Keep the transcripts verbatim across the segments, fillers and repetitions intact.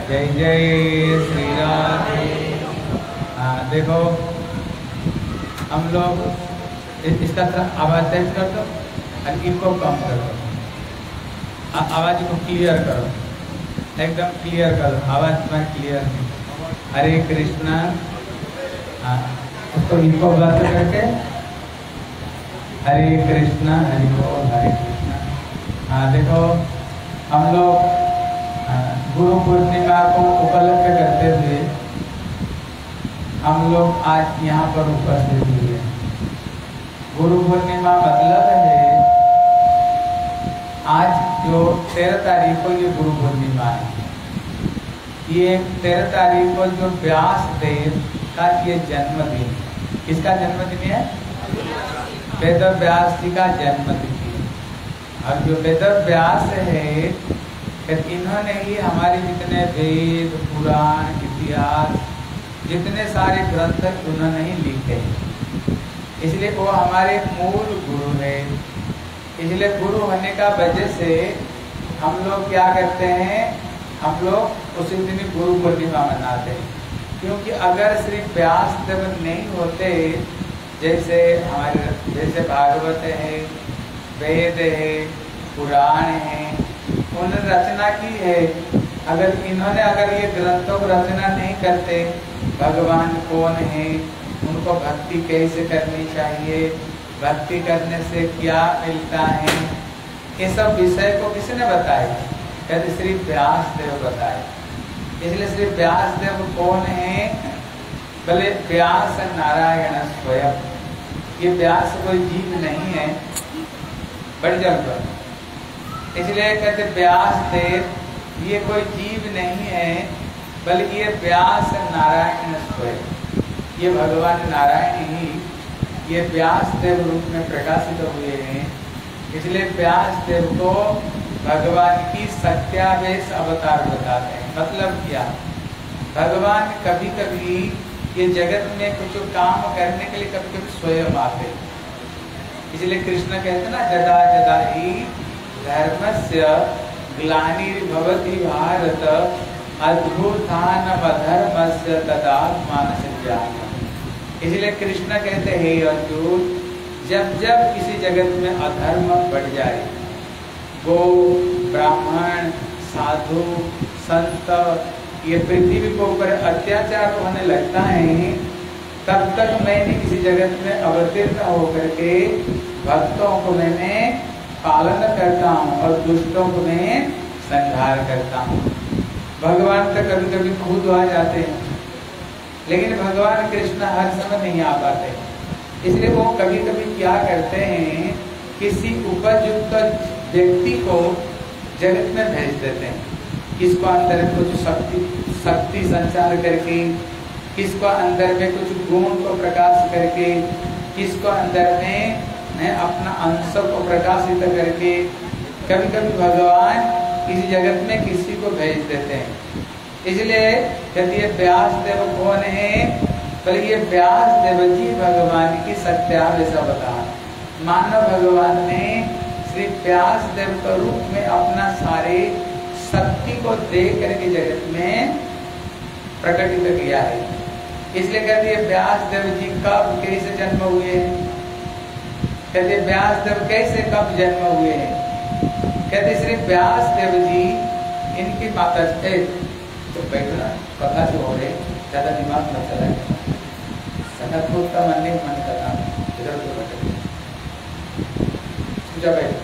जय जय श्री राधे। हाँ देखो हम लोग इस, इसका आवाज तेज कर दो और इनको कम कर दो, आवाज को क्लियर करो, एकदम क्लियर करो, आवाज तुम्हारी क्लियर है। हरे कृष्णा, हाँ उसको इनको बंद करके हरे कृष्णा हरि बोल हरे कृष्णा। हाँ देखो हम लोग गुरु पूर्णिमा को उपलक्ष्य करते हुए हम लोग आज यहाँ पर उपस्थित हुए। गुरु पूर्णिमा मतलब है आज जो तेरह तारीख को ये गुरु पूर्णिमा है। ये तेरह तारीख को जो व्यास देव का ये जन्मदिन, किसका जन्मदिन है? वेद व्यास जी का जन्मदिन। अब जो वेद व्यास है इन्होंने ही हमारे जितने वेद पुराण इतिहास जितने सारे ग्रंथ उन्होंने ही लिखे, इसलिए वो हमारे मूल गुरु है। इसलिए गुरु होने का वजह से हम लोग क्या करते हैं, हम लोग उसी दिन गुरु पूर्णिमा मनाते हैं। क्योंकि अगर सिर्फ व्यास देव नहीं होते, जैसे हमारे जैसे भागवत है, वेद है, पुराण है, उन्होंने रचना की है, अगर इन्होंने अगर ये ग्रंथों को रचना नहीं करते, भगवान कौन है, उनको भक्ति कैसे करनी चाहिए, भक्ति करने से क्या मिलता है, ये सब विषय को किसने बताया? कहते श्री व्यास देव बताए। इसलिए श्री व्यास देव कौन है? भले व्यास नारायण स्वयं। ये व्यास कोई जीव नहीं है, बढ़ जाओ। इसलिए कहते व्यास देव ये कोई जीव नहीं है, बल्कि ये व्यास नारायण स्वयं, ये भगवान नारायण ही ये व्यास देव रूप में प्रकाशित हुए हैं। इसलिए व्यास देव को भगवान की सत्यावेश अवतार बताते हैं। मतलब क्या? भगवान कभी कभी ये जगत में कुछ काम करने के लिए कभी कभी स्वयं आते। इसलिए कृष्ण कहते ना, जदा जदा ही धर्मस्य ग्लानिर्भवति भारत अद्भुतानमधर्मस्य तदात्मानसंज्ञानम्। इसलिए कृष्ण कहते हैं अर्जुन, जब जब किसी जगत में अधर्म बढ़ जाए, गो ब्राह्मण साधु संत ये पृथ्वी के ऊपर अत्याचार होने लगता है, तब तक मैंने किसी जगत में अवतीर्ण होकर के भक्तों को मैंने पालन करता हूँ और दुष्टों को मैं संहार करता हूँ। भगवान तो कभी कभी खुद आ जाते हैं, लेकिन भगवान कृष्ण हर समय नहीं आ पाते। इसलिए वो कभी कभी क्या करते हैं, किसी उपयुक्त व्यक्ति को जगत में भेज देते हैं। किसको अंदर कुछ शक्ति शक्ति संचार करके, किसको अंदर में कुछ गुण को प्रकाश करके, किसको अंदर में ने अपना अंश को प्रकाशित करके, कभी कभी भगवान किसी जगत में किसी को भेज देते हैं। इसलिए कहते हैं व्यास देव कौन है? बल्कि ये व्यास देव जी भगवान की सत्यावेश अवतार। मानव भगवान ने श्री व्यास देव के रूप में अपना सारे शक्ति को दे करके जगत में प्रकटित किया है। इसलिए कहते हैं व्यास देव जी कब कैसे जन्म हुए हैं? कहते व्यास देव कैसे कब जन्म हुए हैं? कहते श्री व्यास देव जी इनकी माता थे। तो बैठना कथा जो हो रहे ज्यादा दिमाग न चला, सदा खुद का मन नहीं मन करना, इधर उधर बैठे बैठ।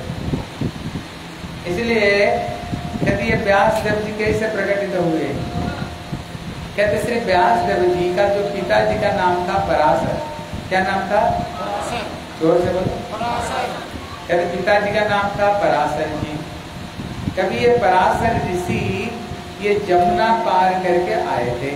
इसलिए कहते ये व्यास देव जी कैसे प्रकटित हुए? कहते श्री व्यास देव जी का जो पिताजी का नाम था पराशर। क्या नाम था? जोर से बोलो। कहते पिताजी का नाम था पराशर जी। कभी ये पराशर ऋषि ये जमुना पार करके आए थे।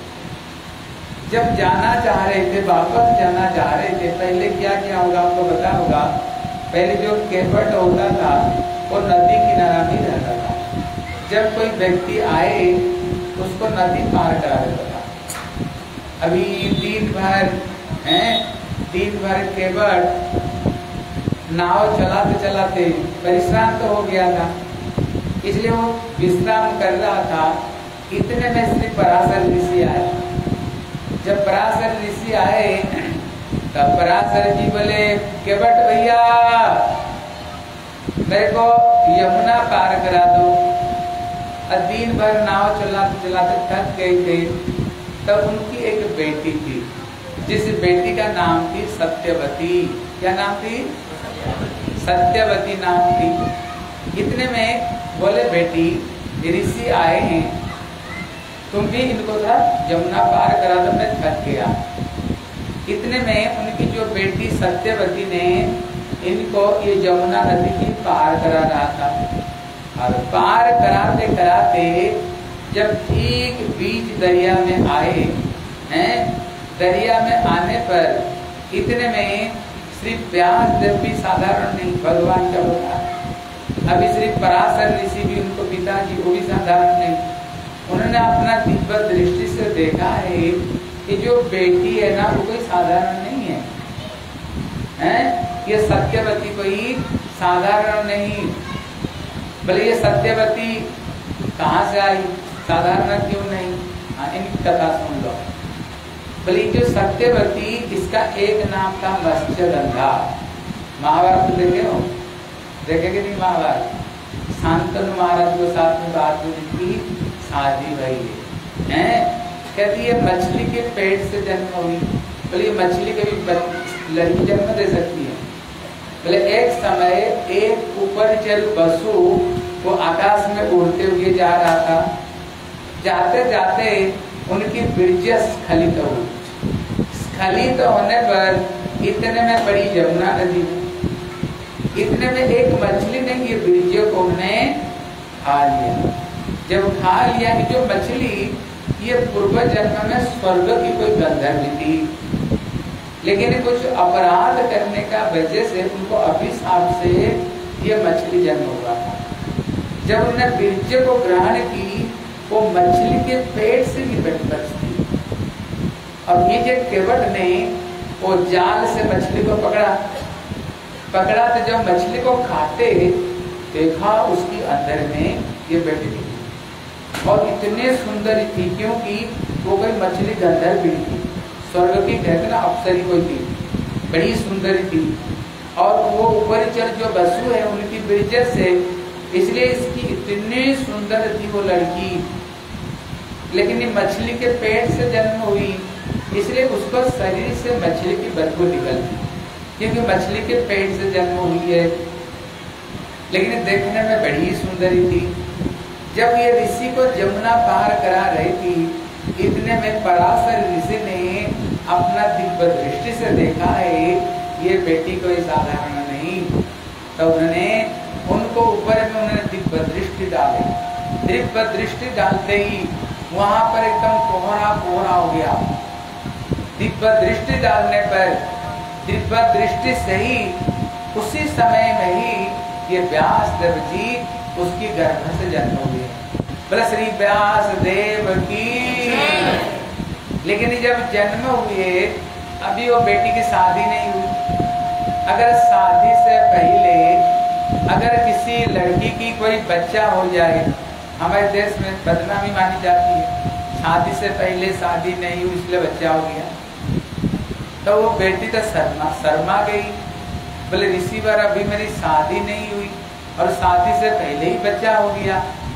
जब जाना चाह रहे थे, वापस जाना चाह रहे थे, पहले क्या क्या होगा आपको पता होगा? पहले जो केवट होता था वो नदी किनारा भी रहता था। जब कोई व्यक्ति आए उसको नदी पार करा देता था। अभी दिन भर है, दिन भर केवट नाव चलाते चलाते परेशान तो हो गया था, इसलिए वो विश्राम कर रहा था। इतने में श्री पराशर ऋषि आए। जब पराशर ऋषि आए तब पराशर जी बोले केवट भैया मेरे को यमुना पार करा दो। और दिन भर नाव चलाते चलाते थक गए थे। तब उनकी एक बेटी थी जिस बेटी का नाम थी सत्यवती। क्या नाम थी? सत्यवती नाम थी। इतने में बोले बेटी ऋषि आए हैं, तुम भी इनको था यमुना पार करा दो, मैं थक गया। इतने में उनकी जो बेटी सत्यवती ने इनको ये यमुना नदी की पार करा रहा था। और पार कराते कराते जब ठीक बीच दरिया में आए हैं, दरिया में आने पर इतने में श्री व्यास देव भी साधारण नहीं, भगवान का होता है। अभी श्री पराशर ऋषि भी उनको पिताजी, वो भी साधारण नहीं। उन्होंने अपना दिव्य दृष्टि से देखा है कि जो बेटी है ना वो कोई साधारण नहीं है, हैं? ये सत्यवती कोई साधारण नहीं। बोले ये सत्यवती कहाँ से आई, साधारण क्यों नहीं? हाँ, इनकी कथा सुन लो। बोले जो सत्यवती इसका एक नाम था मत्स्यगंधा। महाभारत देखे हो? देखे कि नहीं महाभारत? शांतनु महाराज को साथ में बात हुई थी, शादी भई है, कहती है मछली के पेट से जन्म हुई। बोले ये मछली कभी लड़की जन्म दे सकती है? बोले एक समय एक ऊपर चल वसु वो आकाश में उड़ते हुए जा रहा था। जाते जाते उनकी बीर्ज स्खलित हुई। स्खलित होने पर इतने में बड़ी यमुना नदी। इतने में एक मछली ने ये बीर्ज को ने खा लिया। जब खा लिया कि जो मछली ये पूर्व जन्म में स्वर्ग की कोई गंधर्व थी, लेकिन कुछ अपराध करने का वजह से उनको अभिशाप से ये मछली जन्म हुआ था। जब उन्होंने बीर्ज को ग्रहण की वो मछली के पेट से ही बचती। अब ये जो केवट ने वो जाल से मछली को पकड़ा पकड़ा तो जब मछली को खाते देखा उसकी अंदर में ये बैठी थी और इतने सुंदर थी, क्योंकि वो कोई मछली गंधर्व भी थी, स्वर्ग की कहते ना अप्सरी कोई थी, बड़ी सुंदर थी। और वो ऊपर चल जो वसु है उनकी बीर्ज से, इसलिए इसकी इतनी सुंदर थी वो लड़की। लेकिन ये मछली के पेट से जन्म हुई, इसलिए उसको शरीर से मछली की बदबू निकलती, क्योंकि मछली के पेट से जन्म हुई है। लेकिन देखने में बड़ी सुंदरी थी। जब ये ऋषि को यमुना पार करा रही थी, इतने में पराशर ऋषि ने अपना दिव्य दृष्टि से देखा है ये बेटी कोई साधारण नहीं। तो उन्होंने उनको ऊपर में उन्होंने दिव्य दृष्टि डाली। दिव्य दृष्टि डालते ही वहां पर एकदम कोहरा कोहरा हो गया। दिव्य दृष्टि डालने पर दिव्य दृष्टि से ही उसी समय में ही ये व्यास देव जी उसकी गर्भ से जन्म हुए। बोले श्री व्यास देव की। लेकिन जब जन्म हुए अभी वो बेटी की शादी नहीं हुई। अगर शादी से पहले अगर किसी लड़की की कोई बच्चा हो जाए, हमारे देश में बदनामी मानी जाती है, शादी से पहले शादी नहीं हुई इसलिए बच्चा हो गया, तो वो बेटी तो शर्मा शर्मा गई। बोले ऋषि बार अभी मेरी शादी नहीं हुई और शादी से पहले ही बच्चा हो गया।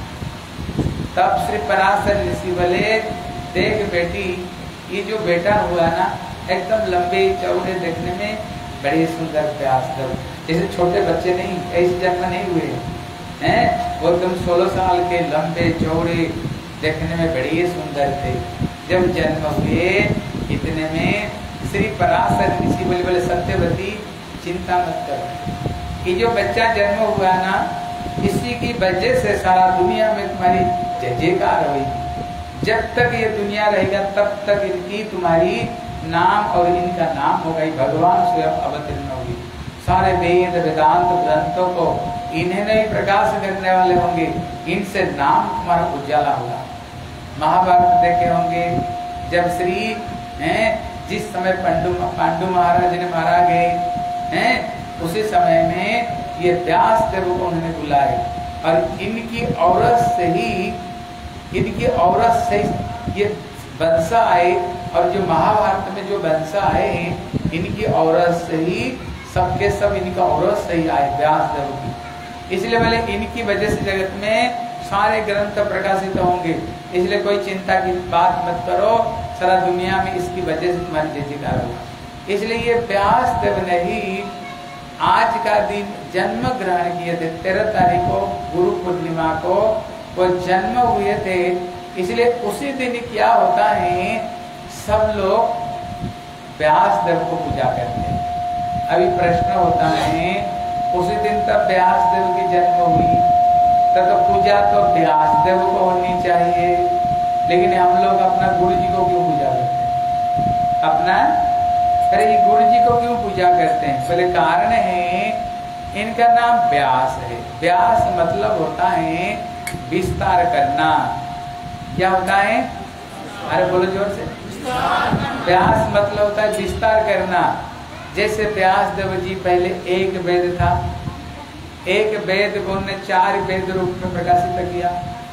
तब श्री पराशर ऋषि बोले देख बेटी, ये जो बेटा हुआ ना एकदम लंबे चौड़े, देखने में बड़े सुंदर प्यास दो, जैसे छोटे बच्चे नहीं, ऐसे जन्म नहीं हुए हैं, वो एकदम सोलह साल के लंबे चौड़े, देखने में बड़े सुंदर थे। जब जन्म हुए इतने में श्री पराशर ऋषि बोले बोले सत्यवती चिंता मत करो, ये जो बच्चा जन्म हुआ ना इसी की वजह से सारा दुनिया में तुम्हारी जय जयकार होगी। जब तक ये दुनिया रहेगा तब तक इनकी तुम्हारी नाम और इनका नाम होगा, भगवान स्वयं अवतीर्ण होगी। सारे वेद वेदांत ग्रंथों को इन्हें नहीं प्रकाश करने वाले होंगे, इनसे नाम तुम्हारा उजाला होगा। महाभारत देखे होंगे जब श्री हैं जिस समय पांडु पांडु महाराज ने मारा गए हैं, उसी समय में ये व्यास देव को उन्होंने बुलाए और इनकी औरत से ही इनकी औरत से ये वंश आए, और जो महाभारत में जो वंश आए हैं इनकी औरत से ही सबके सब इनका औरत से ही आए व्यास देव की। इसलिए बोले इनकी वजह से जगत में सारे ग्रंथ प्रकाशित होंगे। इसलिए कोई चिंता की बात मत करो, सारा दुनिया में इसकी वजह से तुम्हारी जय जयकार होगा। इसलिए ये व्यास देव ने ही आज का दिन जन्म ग्रहण किए थे। तेरह तारीख को गुरु पूर्णिमा को वो जन्म हुए थे। इसलिए उसी दिन क्या होता है, सब लोग व्यास देव को पूजा करते हैं। अभी प्रश्न होता है उसी दिन तब व्यास देव की जन्म हुई तब तो पूजा तो व्यास देव को होनी चाहिए, लेकिन हम लोग अपना गुरु जी को क्यों पूजा करते हैं? अपना अरे ये गुरु जी को क्यों पूजा करते हैं? पहले कारण है इनका नाम व्यास है। व्यास मतलब होता है विस्तार करना। क्या होता है? अरे बोलो जोर से। व्यास मतलब होता है विस्तार करना। जैसे व्यास देव जी पहले एक वेद था, एक वेद को उन्होंने चार वेद रूप में प्रकाशित किया,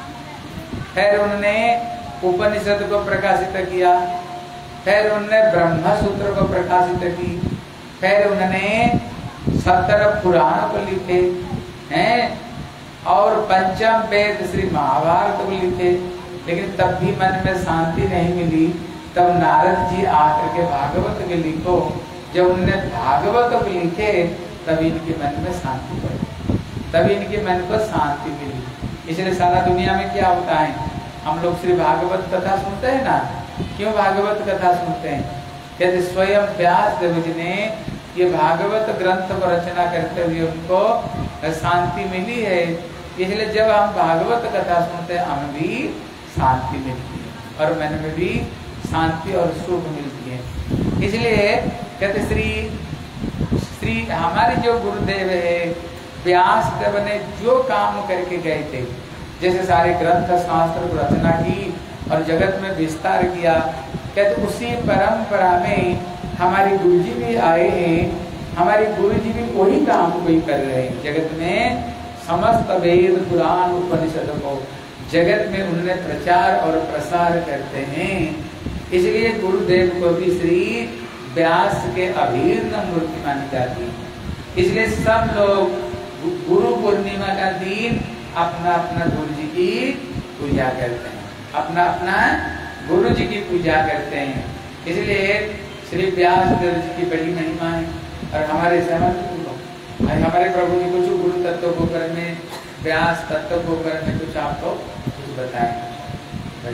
फिर उन्होंने उपनिषद को प्रकाशित किया, फिर उन्होंने ब्रह्म सूत्र को प्रकाशित की, फिर उन्होंने सत्रह पुराण को लिखे हैं और पंचम वेद श्री महाभारत को लिखे। लेकिन तब भी मन में शांति नहीं मिली। तब नारद जी आकर के भागवत के लिखो। जब उन्होंने भागवत को लिखे तब इनके मन में शांति पड़ी, तभी इनके मन को शांति मिली। इसलिए सारा दुनिया में क्या होता है, हम लोग श्री भागवत कथा सुनते हैं ना। क्यों भागवत कथा सुनते हैं? कहते स्वयं व्यास देव जी ने ये भागवत ग्रंथ को रचना करते हुए उनको शांति मिली है। इसलिए जब हम भागवत कथा सुनते हैं हमें भी शांति मिलती है और मन में भी शांति और सुख मिलती है। इसलिए कहते श्री श्री हमारे जो गुरुदेव है व्यास देव ने जो काम करके गए थे, जैसे सारे ग्रंथ शास्त्र को रचना की और जगत में विस्तार किया, कहते उसी परंपरा में हमारे गुरु जी भी आए हैं। हमारे गुरु जी भी वही काम कोई कर रहे हैं। जगत में समस्त वेद पुराण उपनिषद को जगत में उन्होंने प्रचार और प्रसार करते हैं। इसलिए गुरुदेव को भी श्री व्यास के अभिन्न मूर्ति मानी जाती है। इसलिए सब लोग गुरु पूर्णिमा का दिन अपना अपना गुरु जी की पूजा करते हैं, अपना अपना गुरु जी की पूजा करते हैं। इसलिए श्री व्यास देव जी की बड़ी महिमा है। और हमारे समझ हमारे प्रभु जी कुछ गुरु तत्व को करने, व्यास तत्व को करने कुछ आपको कुछ बताएंगे।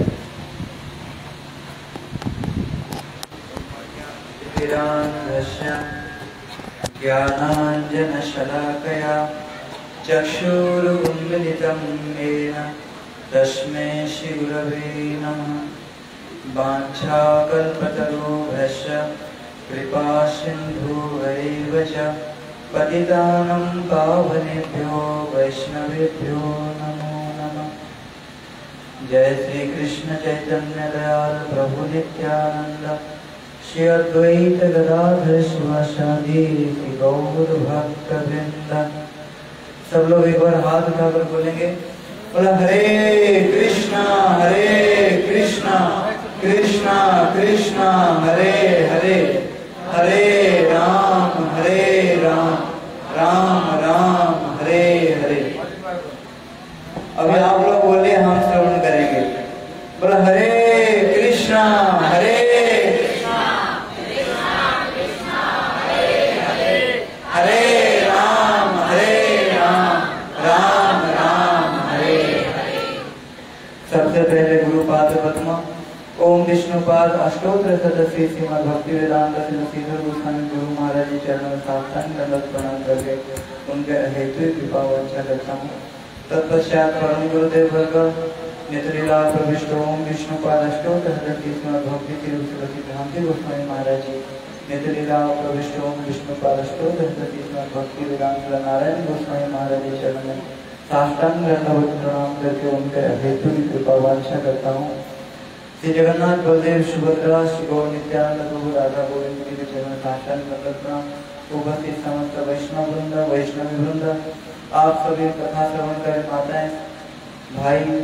ज्ञानांजन शलाकया चक्षुरुन्मिलितं येन तस्मै श्री गुरवे नमः। वाञ्छाकल्पतरुभ्यश्च कृपा सिन्धुभ्यैव च पतितानं पावनेभ्यो वैष्णवेभ्यो नमो नमः। जय श्री कृष्ण चैतन्य दयाल प्रभु नित्यानंद श्री अद्वैत गदाधर शिवासादि गौर भक्त वृंद। सब लोग एक बार हाथ उठाकर बोलेंगे, बोला हरे कृष्णा हरे कृष्णा कृष्णा कृष्णा हरे हरे, हरे राम हरे राम राम राम हरे हरे। अभी आप लोग बोले, हम श्रवण करेंगे। बोला हरे कृष्णा हरे कृष्णा कृष्णा कृष्णा हरे हरे, हरे राम हरे राम राम राम हरे हरे। सबसे पहले गुरुपाद पद्म ओम विष्णुपाद अष्टोत्तर सदस्य श्रीमद् भक्ति वेदांत श्रीधर गोस्वामी गुरु महाराज जी चरणों में साष्टांग दंडवत प्रणाम करके उनके हेतु कृपा वांछा करता हूँ। तत्पश्चात परम गुरुदेव वर्ग नेत्रलीला प्रविष्ट ओम विष्णुपाद अष्टोत्तर सदस्य श्रीमद् भक्ति श्री भ्रांति गोस्वामी महाराज जी नेत्रलीला प्रविष्ट ओम विष्णुपाद अष्टोत्तर सदस्य श्रीमद् भक्ति वेदांत नारायण गोस्वामी महाराज जी चरणों में साष्टांग दंडवत प्रणाम करके उनके हेतु कृपा वांछा करता हूँ। श्री जगन्नाथ बलदेव सुभद्रा श्री गौर नित्यानंद प्रभु राधा गोविंद के चरण साष्टांग दंडवत प्रणाम। उपस्थित समस्त वैष्णव वृंद वैष्णवी वृंद, आप सभी कथा श्रवण कर माताएं भाई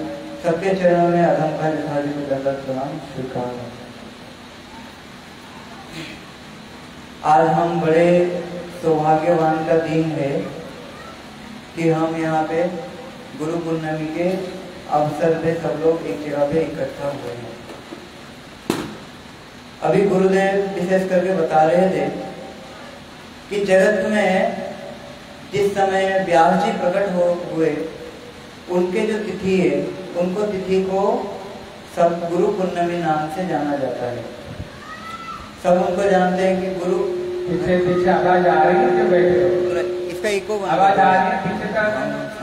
सबके चरणों में अधम का यथार्थ में दंडवत प्रणाम स्वीकार। आज हम बड़े सौभाग्यवान का दिन है कि हम यहाँ पे गुरु पूर्णिमा के अवसर पे सब लोग एक जगह पे इकट्ठा हुए हैं। अभी गुरुदेव विशेष करके बता रहे थे कि जगत में जिस समय व्यास जी प्रकट हो हुए उनके जो तिथि है उनको तिथि को सब गुरु पूर्णिमा नाम से जाना जाता है। सब उनको जानते हैं कि गुरु पीछे पीछे आवाज आ रही है, जो बैठे इसका इको आवाज आ रही है पीछे का।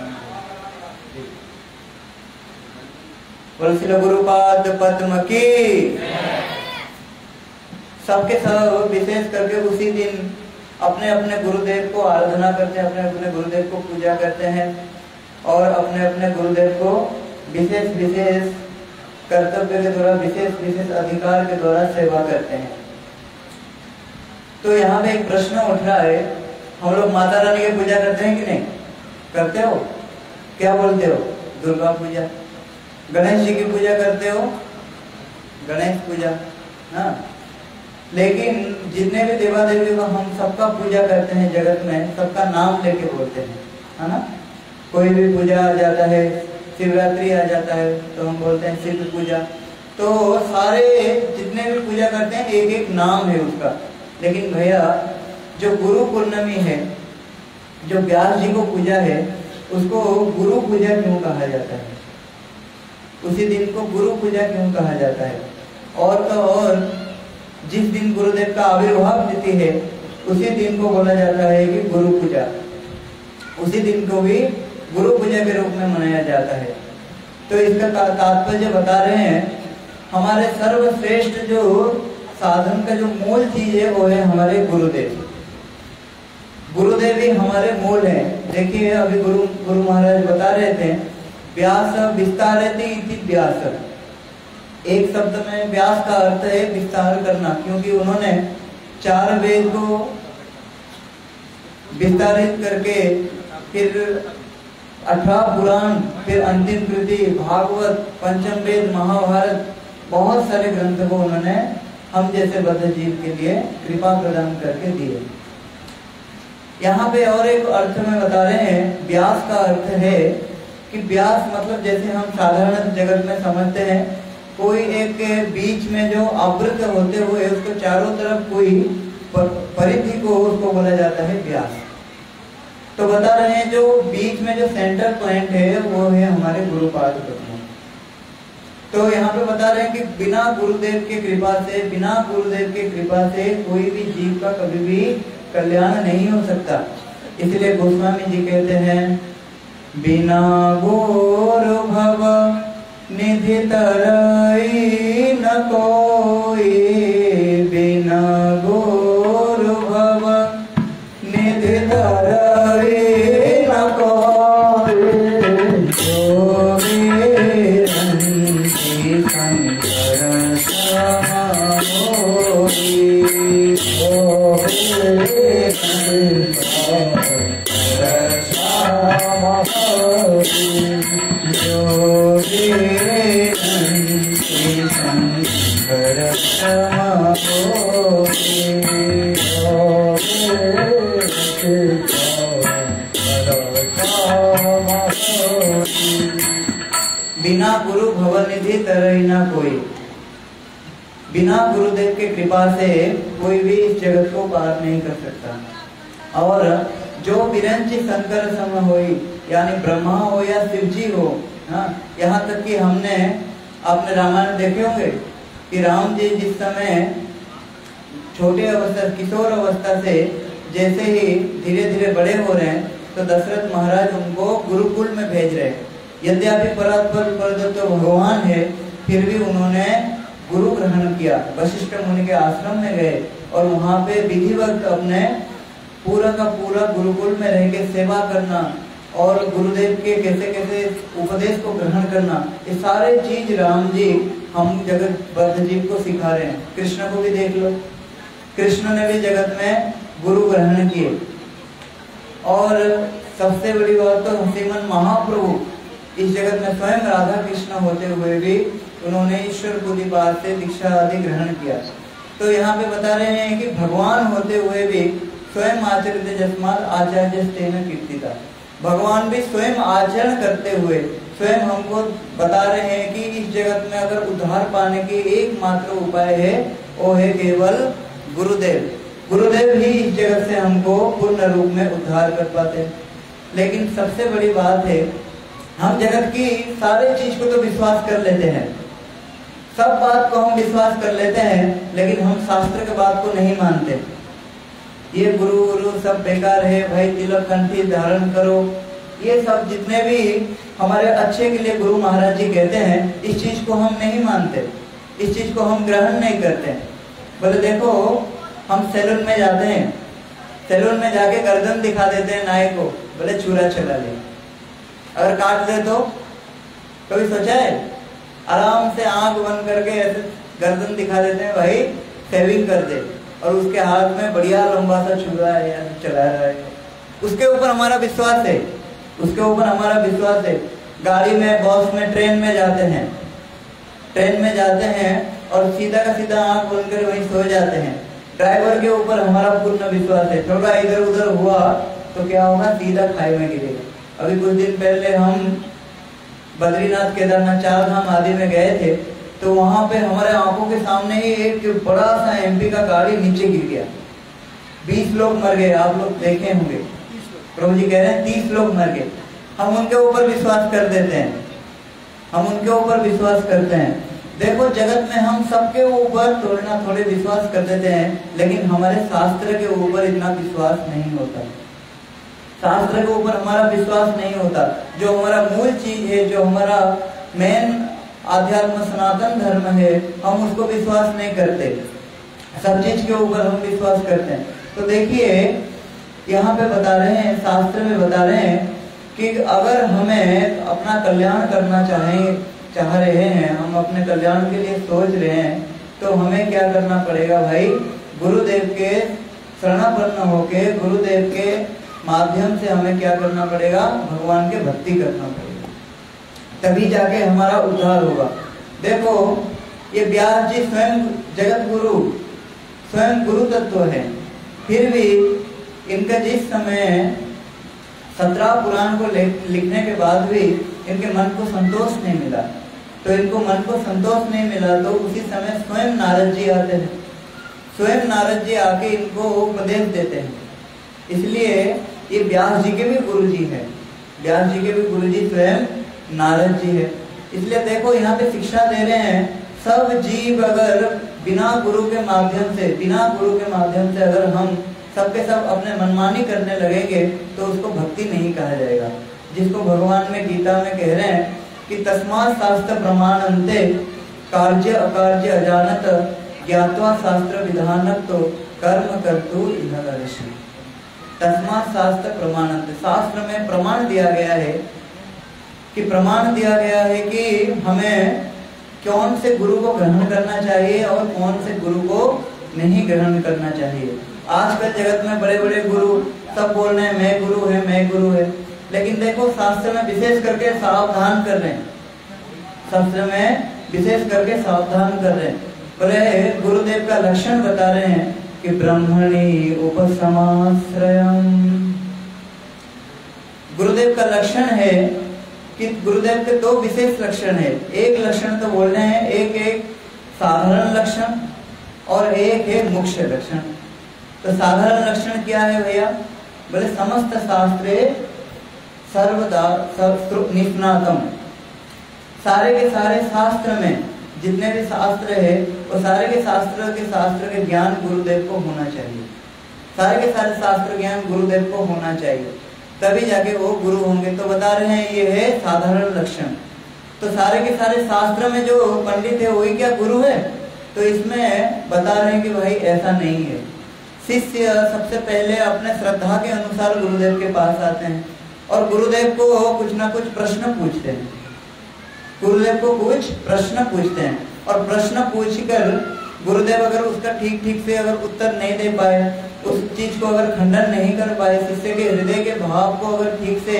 बोल गुरुपाद पद्म की। सबके सब विशेष करके उसी दिन अपने अपने गुरुदेव को आराधना करते हैं, अपने अपने गुरुदेव को पूजा करते हैं और अपने अपने गुरुदेव को विशेष विशेष कर्तव्य के द्वारा, विशेष विशेष अधिकार के द्वारा सेवा करते हैं। तो यहाँ पे एक प्रश्न उठ रहा है, हम लोग माता रानी की पूजा करते हैं कि नहीं करते हो? क्या बोलते हो? दुर्गा पूजा। गणेश जी की पूजा करते हो? गणेश पूजा। हाँ, लेकिन जितने भी देवा देवी को हम सबका पूजा करते हैं जगत में, सबका नाम लेके बोलते हैं, है ना। कोई भी पूजा आ जाता है, शिवरात्रि आ जाता है तो हम बोलते हैं शिव पूजा। तो सारे जितने भी पूजा करते हैं एक एक नाम है उसका। लेकिन भैया जो गुरु पूर्णिमा है, जो व्यास जी को पूजा है, उसको गुरु पूजा क्यों कहा जाता है? उसी दिन को गुरु पूजा क्यों कहा जाता है? और तो और जिस दिन गुरुदेव का आविर्भाव तिथि है उसी दिन को बोला जाता है कि गुरु पूजा। उसी दिन को भी गुरु पूजा के रूप में मनाया जाता है। तो इसका तात्पर्य बता रहे हैं, हमारे सर्वश्रेष्ठ जो साधन का जो मूल चीज है वो है हमारे गुरुदेव। गुरुदेव ही हमारे मूल हैं। देखिए अभी गुरु गुरु महाराज बता रहे थे, व्यास विस्तारयति इति व्यास। एक शब्द में व्यास का अर्थ है विस्तार करना, क्योंकि उन्होंने चार वेद को विस्तारित करके फिर अठारह पुराण, फिर अंतिम कृति, भागवत, पंचम वेद, महाभारत, बहुत सारे ग्रंथ को उन्होंने हम जैसे बद्ध जीव के लिए कृपा प्रदान करके दिए। यहाँ पे और एक अर्थ में बता रहे हैं, व्यास का अर्थ है कि व्यास मतलब जैसे हम साधारण जगत में समझते हैं, कोई एक बीच में जो आवृत होते हुए उसको चारों तरफ कोई परिधि को उसको बोला जाता है व्यास। तो बता रहे हैं जो बीच में जो सेंटर पॉइंट है वो है हमारे गुरुपाद पद्म। तो यहाँ पे बता रहे हैं कि बिना गुरुदेव के कृपा से, बिना गुरुदेव के कृपा से कोई भी जीव का कभी भी कल्याण नहीं हो सकता। इसलिए गोस्वामी जी कहते हैं, बिना गुरु भव निधि तरई न कोई, बिना गुरु भव निधि तरई न कोई, जो वेदंती शंकर समाई, जो वेदंती शंकर समाई, जो बिना गुरु भवन निधि तरही ना कोई। बिना गुरुदेव के कृपा से कोई भी इस जगत को पार नहीं कर सकता। और जो विरंची शंकर सम होई, यानी ब्रह्मा हो या शिव जी हो, हाँ, यहाँ तक कि हमने आपने रामायण देखे होंगे कि राम जी जिस समय छोटे अवस्था, किशोर अवस्था से जैसे ही धीरे धीरे बड़े हो रहे हैं तो दशरथ महाराज उनको गुरुकुल में भेज रहे हैं। यद्यपि परात्पर पर तो भगवान है, फिर भी उन्होंने गुरु ग्रहण किया। वशिष्ठ मुनि के आश्रम में गए और वहां पे विधिवत अपने पूरा का पूरा गुरुकुल में रह के सेवा करना और गुरुदेव के कैसे कैसे उपदेश को ग्रहण करना, ये सारे चीज राम जी हम जगत बद्ध जीव को सिखा रहे हैं। कृष्ण को भी देख लो, कृष्ण ने भी जगत में गुरु ग्रहण किए। और सबसे बड़ी बात तो श्रीमन महाप्रभु इस जगत में स्वयं राधा कृष्ण होते हुए भी उन्होंने ईश्वर बुद्धिपाद से दीक्षा आदि ग्रहण किया। तो यहाँ पे बता रहे हैं कि भगवान होते हुए भी स्वयं आचरित जस्मात् आचार्य तेन कीर्तिता, भगवान भी स्वयं आचरण करते हुए स्वयं हमको बता रहे हैं कि इस जगत में अगर उद्धार पाने की एकमात्र उपाय है वो है केवल गुरुदेव। गुरुदेव ही इस जगत से हमको पूर्ण रूप में उद्धार कर पाते हैं। लेकिन सबसे बड़ी बात है, हम जगत की सारे चीज को तो विश्वास कर लेते हैं, सब बात को हम विश्वास कर लेते हैं, लेकिन हम शास्त्र के बात को नहीं मानते। ये गुरु गुरु सब बेकार है भाई, तिलक कंठी धारण करो, ये सब जितने भी हमारे अच्छे के लिए गुरु महाराज जी कहते हैं, इस चीज को हम नहीं मानते, इस चीज को हम ग्रहण नहीं करते। बोले देखो, हम सैलून में जाते हैं, सैलून में जाके गर्दन दिखा देते हैं नाई को, बोले चूरा चला ले, अगर काट दे तो कभी सोचा है? आराम से आंख बंद करके ऐसे गर्दन दिखा देते हैं, भाई सेविंग कर दे, और उसके हाथ में बढ़िया लंबा सा चूरा है या चला रहा है, उसके ऊपर हमारा विश्वास है, उसके ऊपर हमारा विश्वास है। गाड़ी में, बस में, ट्रेन में जाते हैं, ट्रेन में जाते हैं और सीधा का सीधा आंख बंद कर वहीं सो जाते हैं। ड्राइवर के ऊपर हमारा पूर्ण विश्वास है, थोड़ा इधर उधर हुआ तो क्या होगा, सीधा खाई में गिरेगा। अभी कुछ दिन पहले हम बद्रीनाथ, केदारनाथ, चार धाम आदि में गए थे, तो वहां पे हमारे आंखों के सामने ही एक बड़ा सा एमपी का गाड़ी नीचे गिर गया, बीस लोग मर गए। आप लोग देखे होंगे, प्रभु जी कह रहे हैं तीस लोग मर गए। हम उनके ऊपर विश्वास कर देते हैं, हम उनके ऊपर विश्वास करते हैं। देखो, जगत में हम सबके ऊपर थोड़े ना थोड़े विश्वास कर देते हैं, लेकिन हमारे शास्त्र के ऊपर इतना विश्वास नहीं होता, शास्त्र के ऊपर हमारा विश्वास नहीं होता। जो हमारा मूल चीज है, जो हमारा मेन आध्यात्म सनातन धर्म है, हम उसको विश्वास नहीं करते, सब चीज के ऊपर हम विश्वास करते हैं। तो देखिए यहाँ पे बता रहे हैं, शास्त्र में बता रहे हैं कि अगर हमें अपना कल्याण करना चाहें चाह रहे हैं, हम अपने कल्याण के लिए सोच रहे हैं, तो हमें क्या करना पड़ेगा भाई, गुरुदेव के शरणापन्न होके, गुरुदेव के माध्यम से हमें क्या करना पड़ेगा, भगवान के भक्ति करना पड़ेगा, तभी जाके हमारा उद्धार होगा। देखो, ये व्यास जी स्वयं जगत गुरु, स्वयं गुरु तत्व है, फिर भी इनका जिस समय सत्रह पुराण को लिखने के बाद भी इनके मन को संतोष नहीं मिला, तो इनको मन को संतोष नहीं मिला तो उसी समय स्वयं नारद जी आते हैं, स्वयं नारद जी आके इनको उपदेश देते हैं। इसलिए ये व्यास जी के भी गुरु जी है, व्यास जी के भी गुरु जी स्वयं नारद जी है। इसलिए देखो, यहाँ पे शिक्षा दे रहे हैं, सब जीव अगर बिना गुरु के माध्यम से, बिना गुरु के माध्यम से अगर हम सबके सब अपने मनमानी करने लगेंगे तो उसको भक्ति नहीं कहा जाएगा। जिसको भगवान में गीता में कह रहे हैं कि तस्मात् शास्त्र प्रमाणन्ते कार्य अकार्य अजानत ज्ञात्वा शास्त्र विधानक तो कर्म कर्तु इह करिष्यति। तस्मात् शास्त्र प्रमाणन्ते, शास्त्र में प्रमाण दिया गया है कि प्रमाण दिया गया है कि हमें कौन से गुरु को ग्रहण करना चाहिए और कौन से गुरु को नहीं ग्रहण करना चाहिए। आजकल जगत में बड़े बड़े गुरु सब बोल रहे हैं मैं गुरु है, मैं गुरु है, लेकिन देखो शास्त्र में विशेष करके सावधान कर रहे हैं, शास्त्र में विशेष करके सावधान कर रहे हैं। बोले गुरुदेव का लक्षण बता रहे हैं कि ब्रह्मणि उपसमाश्रयम्। गुरुदेव का लक्षण है कि गुरुदेव के दो विशेष लक्षण है। एक लक्षण तो बोल रहे हैं, एक एक साधारण लक्षण और एक है मुख्य लक्षण। तो साधारण लक्षण क्या है भैया? बोले समस्त शास्त्रे सर्वदा निष्णातम, सारे के सारे शास्त्र में जितने भी शास्त्र है वो सारे के शास्त्र के शास्त्र के ज्ञान गुरुदेव को होना चाहिए, सारे के सारे शास्त्र ज्ञान गुरुदेव को होना चाहिए, तभी जाके वो गुरु होंगे। तो बता रहे हैं ये है साधारण लक्षण। तो सारे के सारे शास्त्र में जो पंडित है वही क्या गुरु है? तो इसमें बता रहे हैं कि भाई ऐसा नहीं है। शिष्य सबसे पहले अपने श्रद्धा के अनुसार गुरुदेव के पास आते हैं और गुरुदेव को कुछ ना कुछ प्रश्न पूछते हैं, गुरुदेव को कुछ प्रश्न पूछते हैं और प्रश्न पूछकर गुरुदेव अगर उसका ठीक ठीक से अगर उत्तर नहीं दे पाए, उस चीज को अगर खंडन नहीं कर पाए, शिष्य के हृदय के भाव को अगर ठीक से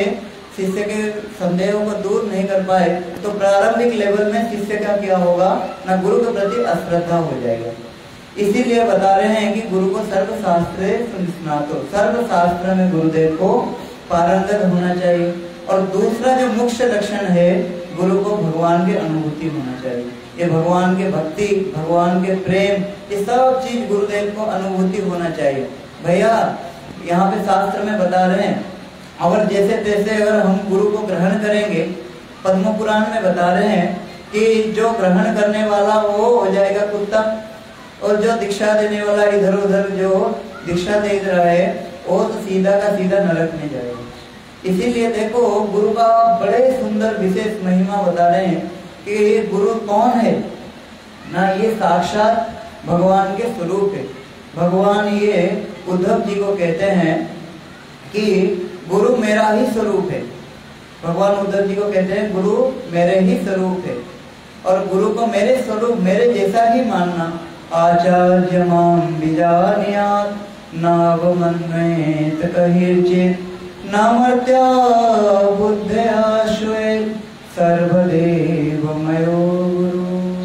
शिष्य के संदेहों को दूर नहीं कर पाए तो प्रारंभिक लेवल में शिष्य का क्या होगा ना, गुरु के प्रति अश्रद्धा हो जाएगा। इसीलिए बता रहे हैं कि गुरु को सर्वशास्त्रे सुनिष्णातो, सर्वशास्त्र में गुरुदेव को पारंगत होना चाहिए। और दूसरा जो मुख्य लक्षण है, गुरु को भगवान की अनुभूति होना चाहिए। ये भगवान के भक्ति, भगवान के प्रेम, ये सब चीज गुरुदेव को अनुभूति होना चाहिए। भैया यहाँ पे शास्त्र में बता रहे हैं, अगर जैसे तैसे अगर हम गुरु को ग्रहण करेंगे, पद्म पुराण में बता रहे हैं कि जो ग्रहण करने वाला वो हो जाएगा कुत्ता, और जो दीक्षा देने वाला इधर उधर जो दीक्षा दे रहा है वो तो सीधा का सीधा नरक में जाएगा। इसीलिए देखो गुरु का बड़े सुंदर विशेष महिमा बता रहे हैं कि ये गुरु कौन है ना, ये साक्षात भगवान के स्वरूप है। भगवान ये उद्धव जी को कहते हैं कि गुरु मेरा ही स्वरूप है। भगवान उद्धव जी को कहते हैं गुरु मेरे ही स्वरूप है, और गुरु को मेरे स्वरूप मेरे जैसा ही मानना। आचार्य माम विजानीयात् नावमन्वेत कहिर्चित् नामर्त्या बुद्धया श्वेत सर्वदेवमयो गुरु।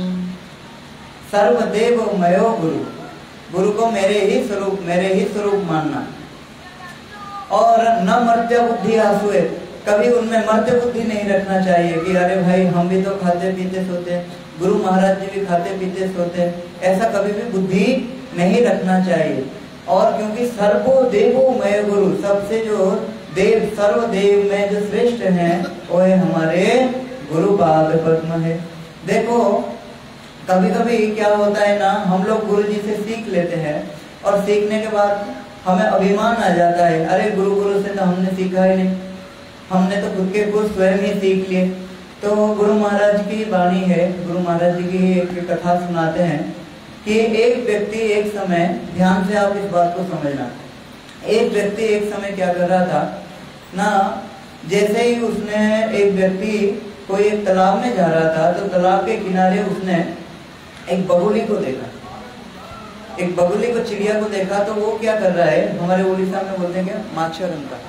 सर्वदेवमयो गुरु, गुरु को मेरे ही स्वरूप मेरे ही स्वरूप मानना। और न मर्त्य बुद्धि आसुए, कभी उनमें मर्त्य बुद्धि नहीं रखना चाहिए कि अरे भाई हम भी तो खाते पीते सोते, गुरु महाराज जी भी खाते पीते सोते, ऐसा कभी भी बुद्धि नहीं रखना चाहिए। और क्योंकि सर्वो देवो मय गुरु, सबसे जो देव सर्वदेव में जो श्रेष्ठ हैं वो है हमारे गुरु पाद पद्म है। देखो कभी कभी क्या होता है ना, हम लोग गुरु जी से सीख लेते हैं और सीखने के बाद हमें अभिमान आ जाता है, अरे गुरु गुरु से तो हमने सीखा ही नहीं, हमने तो खुद के गुरु स्वयं ही सीख लिए। तो गुरु महाराज की वाणी है, गुरु महाराज जी की एक कथा सुनाते हैं कि एक व्यक्ति एक समय, ध्यान से आप इस बात को समझना, एक व्यक्ति एक समय क्या कर रहा था ना, जैसे ही उसने एक व्यक्ति कोई एक तालाब में जा रहा था तो तालाब के किनारे उसने एक बगुली को देखा, एक बगुली को, चिड़िया को देखा। तो वो क्या कर रहा है, हमारे उड़ीसा में बोलते हैं क्या, माछा रंग का।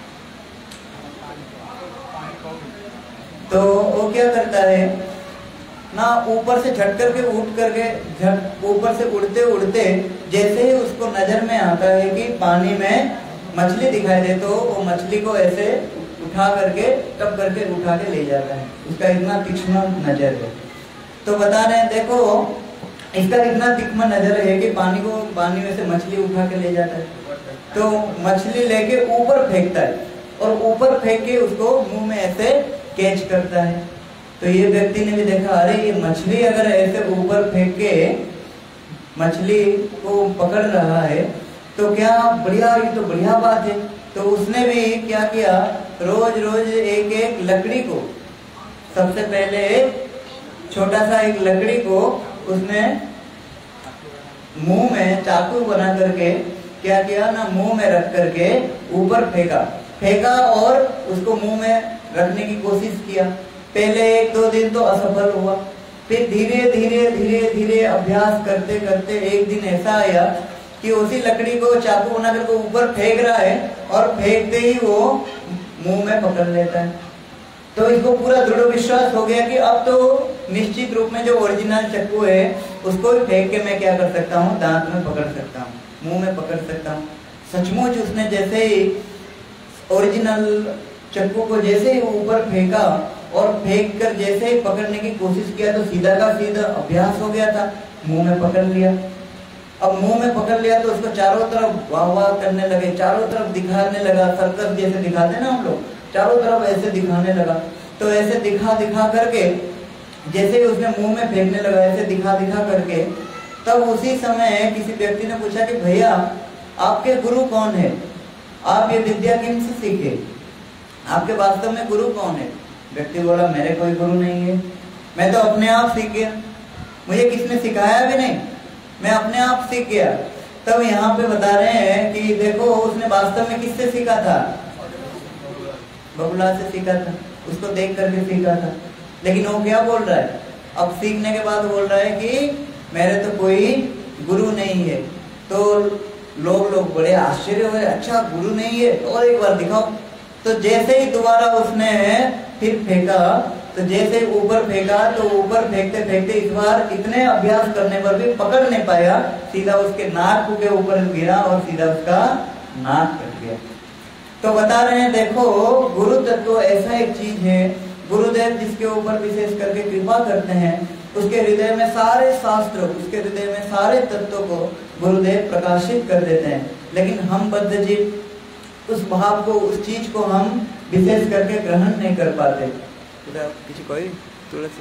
तो वो क्या करता है ना, ऊपर से झट करके उठ करके झट ऊपर से उड़ते उड़ते जैसे ही उसको नजर में आता है कि पानी में मछली दिखाई दे तो वो मछली को ऐसे उठा करके टप करके उठा के ले जाता है। उसका इतना तीक्ष्ण नजर है। तो बता रहे हैं देखो इसका इतना तीक्ष्ण नजर है कि पानी को पानी में से मछली उठा के ले जाता है। तो मछली लेके ऊपर फेंकता है और ऊपर फेंक के उसको मुंह में ऐसे कैच करता है। तो ये व्यक्ति ने भी देखा, अरे ये मछली अगर ऐसे ऊपर फेंक के मछली को पकड़ रहा है तो क्या बढ़िया, ये तो बढ़िया बात है। तो उसने भी क्या किया, रोज रोज एक एक लकड़ी को, सबसे पहले छोटा सा एक लकड़ी को उसने मुंह में चाकू बना करके क्या किया ना, मुंह में रख करके ऊपर फेंका फेंका और उसको मुंह में रखने की कोशिश किया। पहले एक दो दिन तो असफल हुआ, फिर धीरे धीरे धीरे धीरे अभ्यास करते करते एक दिन ऐसा आया कि उसी लकड़ी को चाकू बना करके ऊपर फेंक रहा है और फेंकते ही वो मुंह में पकड़ लेता है। तो इसको पूरा दृढ़ विश्वास हो गया कि अब तो निश्चित रूप में जो ओरिजिनल चाकू है उसको भी फेंक के मैं क्या कर सकता हूँ, दांत में पकड़ सकता हूँ, मुंह में पकड़ सकता हूँ। सचमुच उसने जैसे ही ओरिजिनल चाकू को जैसे ही ऊपर फेंका और फेंक कर जैसे ही पकड़ने की कोशिश किया तो सीधा का सीधा अभ्यास हो गया था, मुंह में पकड़ लिया। अब मुंह में पकड़ लिया तो उसको चारों तरफ वाह वाह करने लगे, चारों तरफ दिखाने लगा, सर्कस जैसे दिखाते ना हम लोग, चारों तरफ ऐसे दिखाने लगा। तो ऐसे दिखा दिखा करके जैसे ही उसने मुंह में फेंकने लगा, ऐसे दिखा दिखा करके, तब उसी समय किसी व्यक्ति ने पूछा कि भैया आपके गुरु कौन है, आप ये विद्या किन से सीखे, आपके वास्तव में गुरु कौन है। व्यक्ति बोला मेरे कोई गुरु नहीं है, मैं तो अपने आप सीख गया, मुझे किसने सिखाया भी नहीं, मैं अपने आप सीख गया। तब यहाँ पे बता रहे हैं कि देखो उसने वास्तव में किससे सीखा था, बगुला से सीखा था, उसको देख करके सीखा था। लेकिन वो क्या बोल रहा है, अब सीखने के बाद बोल रहा है कि मेरे तो कोई गुरु नहीं है। तो लोग लोग बड़े आश्चर्य हुए, अच्छा गुरु नहीं है और एक बार दिखाओ। तो जैसे ही दोबारा उसने फिर फेंका, तो जैसे ऊपर फेंका तो ऊपर फेंकते फेंकते इस बार इतने अभ्यास करने पर भी पकड़ नहीं पाया, सीधा उसके नाक के ऊपर गिरा और सीधा उसका नाक कट गया। तो बता रहे हैं देखो गुरु तत्व ऐसा एक चीज है, गुरुदेव जिसके ऊपर विशेष करके कृपा करते हैं उसके हृदय में सारे शास्त्र, उसके हृदय में सारे तत्वों को गुरुदेव प्रकाशित कर देते हैं। लेकिन हम बद्ध जीव उस भाव को, उस चीज को हम विशेष करके ग्रहण नहीं कर पाते। किसी कोई तुलसी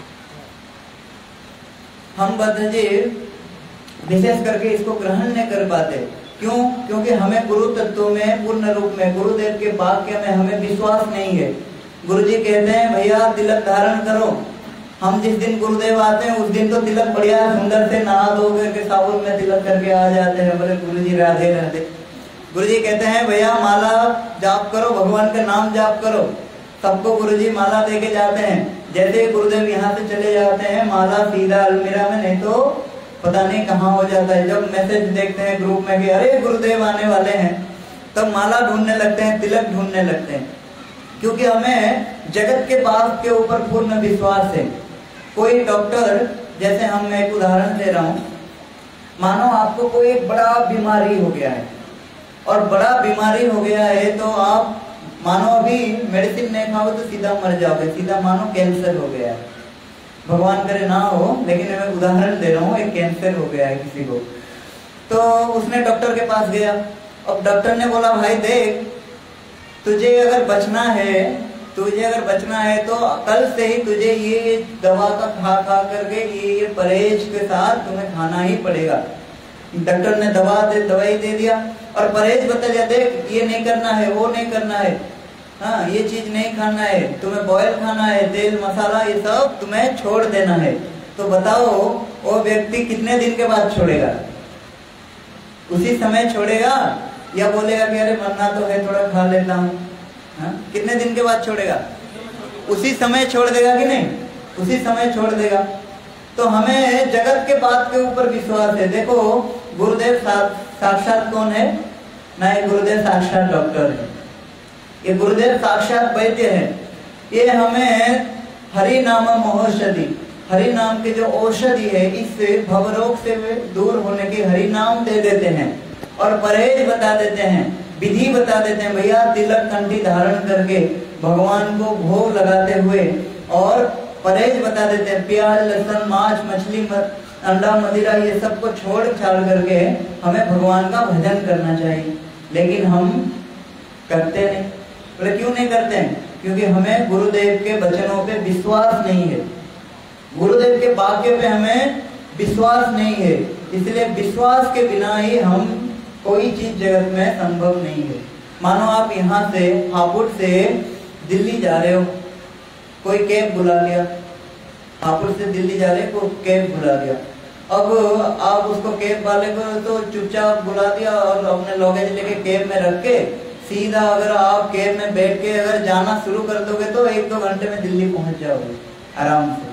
हम बद्ध जीव विशेष करके इसको ग्रहण नहीं कर पाते। क्यों? क्योंकि हमें गुरु तत्व में पूर्ण रूप में गुरुदेव के वाक्य में हमें विश्वास नहीं है। गुरुजी कहते हैं भैया तिलक धारण करो, हम जिस दिन गुरुदेव आते हैं उस दिन तो तिलक बढ़िया सुंदर से नहा धो करके साबुन में तिलक करके आ जाते हैं। बोले गुरुजी राधे राधे। गुरुजी कहते हैं भैया माला जाप करो, भगवान का नाम जाप करो। सबको गुरुजी माला देके जाते हैं। जैसे गुरुदेव यहाँ से चले जाते हैं माला सीधा अलमीरा में, नहीं तो पता नहीं कहाँ हो जाता है। जब मैसेज देखते हैं ग्रुप में कि अरे गुरुदेव आने वाले हैं, तब माला ढूंढने लगते हैं, तिलक ढूंढने लगते हैं। क्योंकि हमें जगत के बात के ऊपर पूर्ण विश्वास है। कोई डॉक्टर, जैसे हम मैं एक उदाहरण दे रहा हूँ, मानो आपको कोई एक बड़ा बीमारी हो गया है और बड़ा बीमारी हो गया है तो आप मानो अभी मेडिसिन नहीं खाओ तो सीधा मर जाओगे, सीधा मानो कैंसर हो गया है। भगवान करे ना हो, लेकिन मैं उदाहरण दे रहा हूँ, एक कैंसर हो गया है किसी को। तो उसने डॉक्टर के पास गया। अब डॉक्टर ने बोला भाई देख, तुझे अगर बचना है तुझे अगर बचना है तो कल से ही तुझे ये दवा का खा खा करके ये ये परहेज के साथ तुम्हें खाना ही पड़ेगा। डॉक्टर ने दवा दे दवाई दे दिया और परहेज बता दिया, देख ये नहीं करना है, वो नहीं करना है, हाँ ये चीज नहीं खाना है, तुम्हें बॉयल खाना है, तेल मसाला ये सब तुम्हें छोड़ देना है। तो बताओ वो व्यक्ति कितने दिन के बाद छोड़ेगा? उसी समय छोड़ेगा या बोलेगा कि अरे मरना तो है थोड़ा खा लेता हूँ? हाँ? कितने दिन के बाद छोड़ेगा? उसी समय छोड़ देगा कि नहीं? उसी समय छोड़ देगा। तो हमें जगत के बात के ऊपर विश्वास है। देखो गुरुदेव साक्षात कौन है? ना ये गुरुदेव साक्षात डॉक्टर है, ये गुरुदेव साक्षात वैद्य है। ये हमें हरि नाम औषधि, हरि नाम के जो औषधि है, इससे भवरोग से दूर होने की हरि नाम दे देते हैं और परहेज बता देते हैं, विधि बता देते हैं। भैया तिलक कंठी धारण करके भगवान को भोग लगाते हुए और परहेज बता देते हैं, प्याज लहसुन मांस मछली अंडा मदिरा ये सब को छोड़ छाड़ करके हमें भगवान का भजन करना चाहिए। लेकिन हम करते नहीं। बोले क्यों नहीं करते हैं? क्योंकि हमें गुरुदेव के वचनों पे विश्वास नहीं है, गुरुदेव के वाक्य पे हमें विश्वास नहीं है। इसलिए विश्वास के बिना ही हम कोई चीज जगत में संभव नहीं है। मानो आप यहाँ से हापुड़ से दिल्ली जा रहे हो, कोई कैब बुला लिया, हापुड़ से दिल्ली जा रहे को कैब बुला दिया। अब आप उसको कैब वाले को तो चुपचाप बुला दिया और अपने लगेज लेके कैब में रख के सीधा अगर आप कैब में बैठ के अगर जाना शुरू कर दोगे तो एक दो घंटे में दिल्ली पहुंच जाओगे आराम से।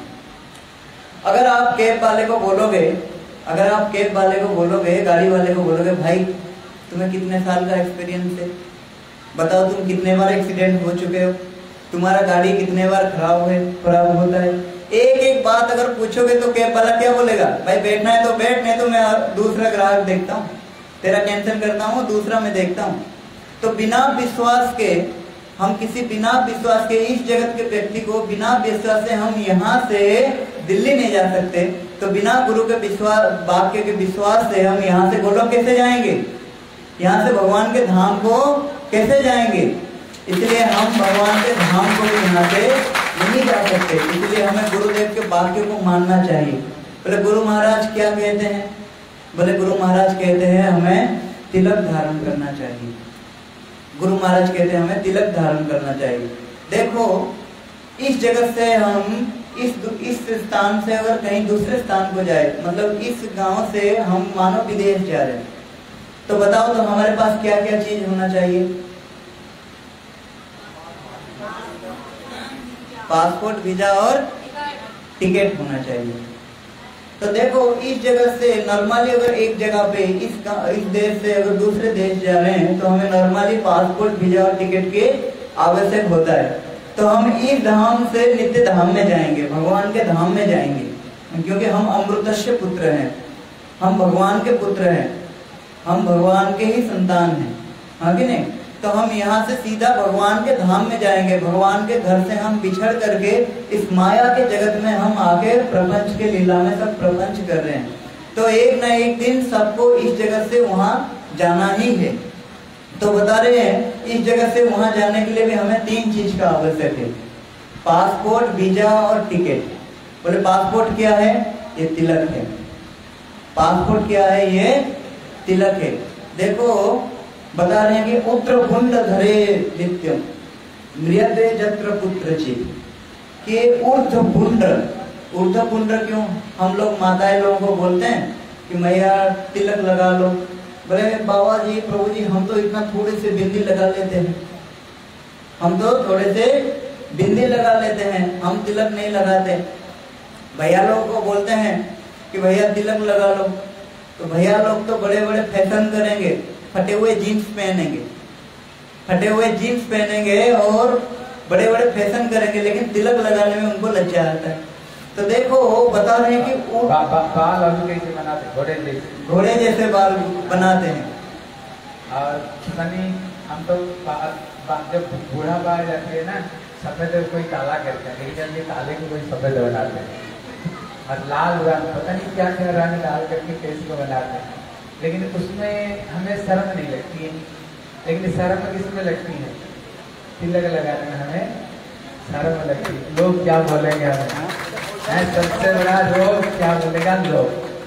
अगर आप कैब वाले को बोलोगे अगर आप कैब वाले को बोलोगे गाड़ी वाले को बोलोगे भाई तुम्हें कितने साल का एक्सपीरियंस है, बताओ तुम कितने बार एक्सीडेंट हो चुके हो, तुम्हारा गाड़ी कितने बार खराब है खराब होता है, एक एक बात अगर पूछोगे तो कैब वाला क्या बोलेगा? भाई बैठना है तो बैठ, नहीं तो मैं दूसरा ग्राहक देखता हूँ, तेरा कैंसिल करता हूँ, दूसरा मैं देखता हूँ। तो बिना विश्वास के हम किसी बिना विश्वास के इस जगत के व्यक्ति को बिना विश्वास से हम यहाँ से दिल्ली नहीं जा सकते। तो बिना गुरु के विश्वास वाक्य के विश्वास से हम यहाँ से गोलोक कैसे जाएंगे? यहाँ से भगवान के धाम को कैसे जाएंगे? इसलिए हम भगवान के धाम को यहाँ से नहीं जा सकते। इसलिए हमें गुरुदेव के वाक्य को मानना चाहिए। बोले गुरु महाराज क्या कहते हैं? बोले गुरु महाराज कहते हैं हमें तिलक धारण करना चाहिए। गुरु महाराज कहते हैं हमें तिलक धारण करना चाहिए। देखो इस जगत से हम इस इस स्थान से अगर कहीं दूसरे स्थान को जाए, मतलब इस गांव से हम मानो विदेश जा रहे हैं, तो बताओ तो हमारे पास क्या क्या चीज होना चाहिए? पासपोर्ट, वीजा और टिकट होना चाहिए। तो देखो इस जगह से नॉर्मली अगर एक जगह पे इस इस देश से अगर दूसरे देश जा रहे हैं तो हमें नॉर्मली पासपोर्ट, वीजा और टिकट की आवश्यक होता है। तो हम इस धाम से नित्य धाम में जाएंगे, भगवान के धाम में जाएंगे, क्योंकि हम अमृतस्य पुत्र हैं, हम भगवान के पुत्र हैं, हम भगवान के ही संतान हैं, हाँ कि नहीं। तो हम यहाँ से सीधा भगवान के धाम में जाएंगे। भगवान के घर से हम बिछड़ करके इस माया के जगत में हम आके प्रपंच के लीला में सब प्रपंच कर रहे हैं। तो एक न एक दिन सबको इस जगत से वहां जाना ही है। तो बता रहे हैं इस जगह से वहां जाने के लिए भी हमें तीन चीज का आवश्यक है, पासपोर्ट, वीजा और टिकट। बोले पासपोर्ट क्या है? ये तिलक है। पासपोर्ट क्या है? ये तिलक है। देखो बता रहे हैं कि उत्तरपुंड धरे नित्यम मृयते जत्र पुत्रचित, कि ऊर्ध्वपुंड, ऊर्ध्वपुंड क्यों हम लोग माताएं लोगों को बोलते हैं कि मैया तिलक लगा लो। बोले बाबा जी, प्रभु जी, हम तो इतना थोड़े से बिंदी लगा लेते हैं, हम तो थोड़े से बिंदी लगा लेते हैं, हम तिलक नहीं लगाते। भैया लोगों को बोलते हैं कि भैया तिलक लगा लो, तो भैया लोग तो बड़े बड़े फैशन करेंगे, फटे हुए जीन्स पहनेंगे, फटे हुए जीन्स पहनेंगे और बड़े बड़े फैशन करेंगे, लेकिन तिलक लगाने में उनको लज्जा आता है। तो देखो बता रहे हैं कि बा, बा, बाल और कैसे बनाते, घोड़े जैसे घोड़े जैसे बाल बनाते हैं। और सनी हम तो बा, बा, जब बूढ़ा बाल जाते हैं ना, सफेद कोई काला करते हैं, लेकिन जल्दी काले को कोई सफेद बनाते हैं, और लाल रंग पता नहीं क्या क्या रंग डाल करके कैसे को बनाते हैं, लेकिन उसमें हमें शर्म नहीं लगती है। लेकिन शर्म किसमें लगती है? तिलक लगाने में हमें शर्म लगती है। लोग क्या बोलेंगे हमें, सबसे बड़ा रोग क्या बोलेगा लोग।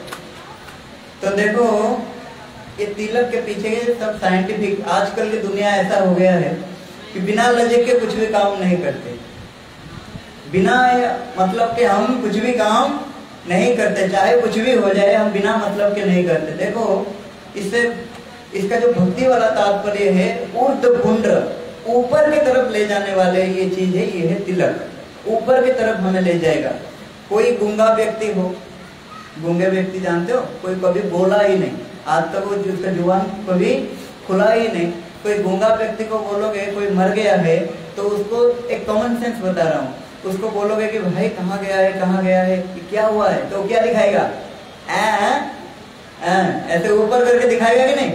तो देखो ये तिलक के पीछे सब साइंटिफिक, आजकल की दुनिया ऐसा हो गया है कि बिना लजे के कुछ भी काम नहीं करते, बिना मतलब के हम कुछ भी काम नहीं करते, चाहे कुछ भी हो जाए हम बिना मतलब के नहीं करते। देखो इससे इसका जो भक्ति वाला तात्पर्य है, ऊर्ध्वपुंड, ऊपर की तरफ ले जाने वाले ये चीज है, ये है तिलक, ऊपर की तरफ हमें ले जाएगा। कोई गूंगा व्यक्ति हो, गूंगे व्यक्ति जानते हो, कोई कभी बोला ही नहीं, आज तक वो उसका जुबान कभी खुला ही नहीं। कोई गूंगा व्यक्ति को बोलोगे कोई मर गया है, तो उसको एक कॉमन सेंस बता रहा हूँ, उसको बोलोगे कि भाई कहाँ गया है, कहाँ गया है, क्या हुआ है, तो क्या दिखाएगा? आ, आ, ऐसे ऊपर करके दिखाएगा कि नहीं?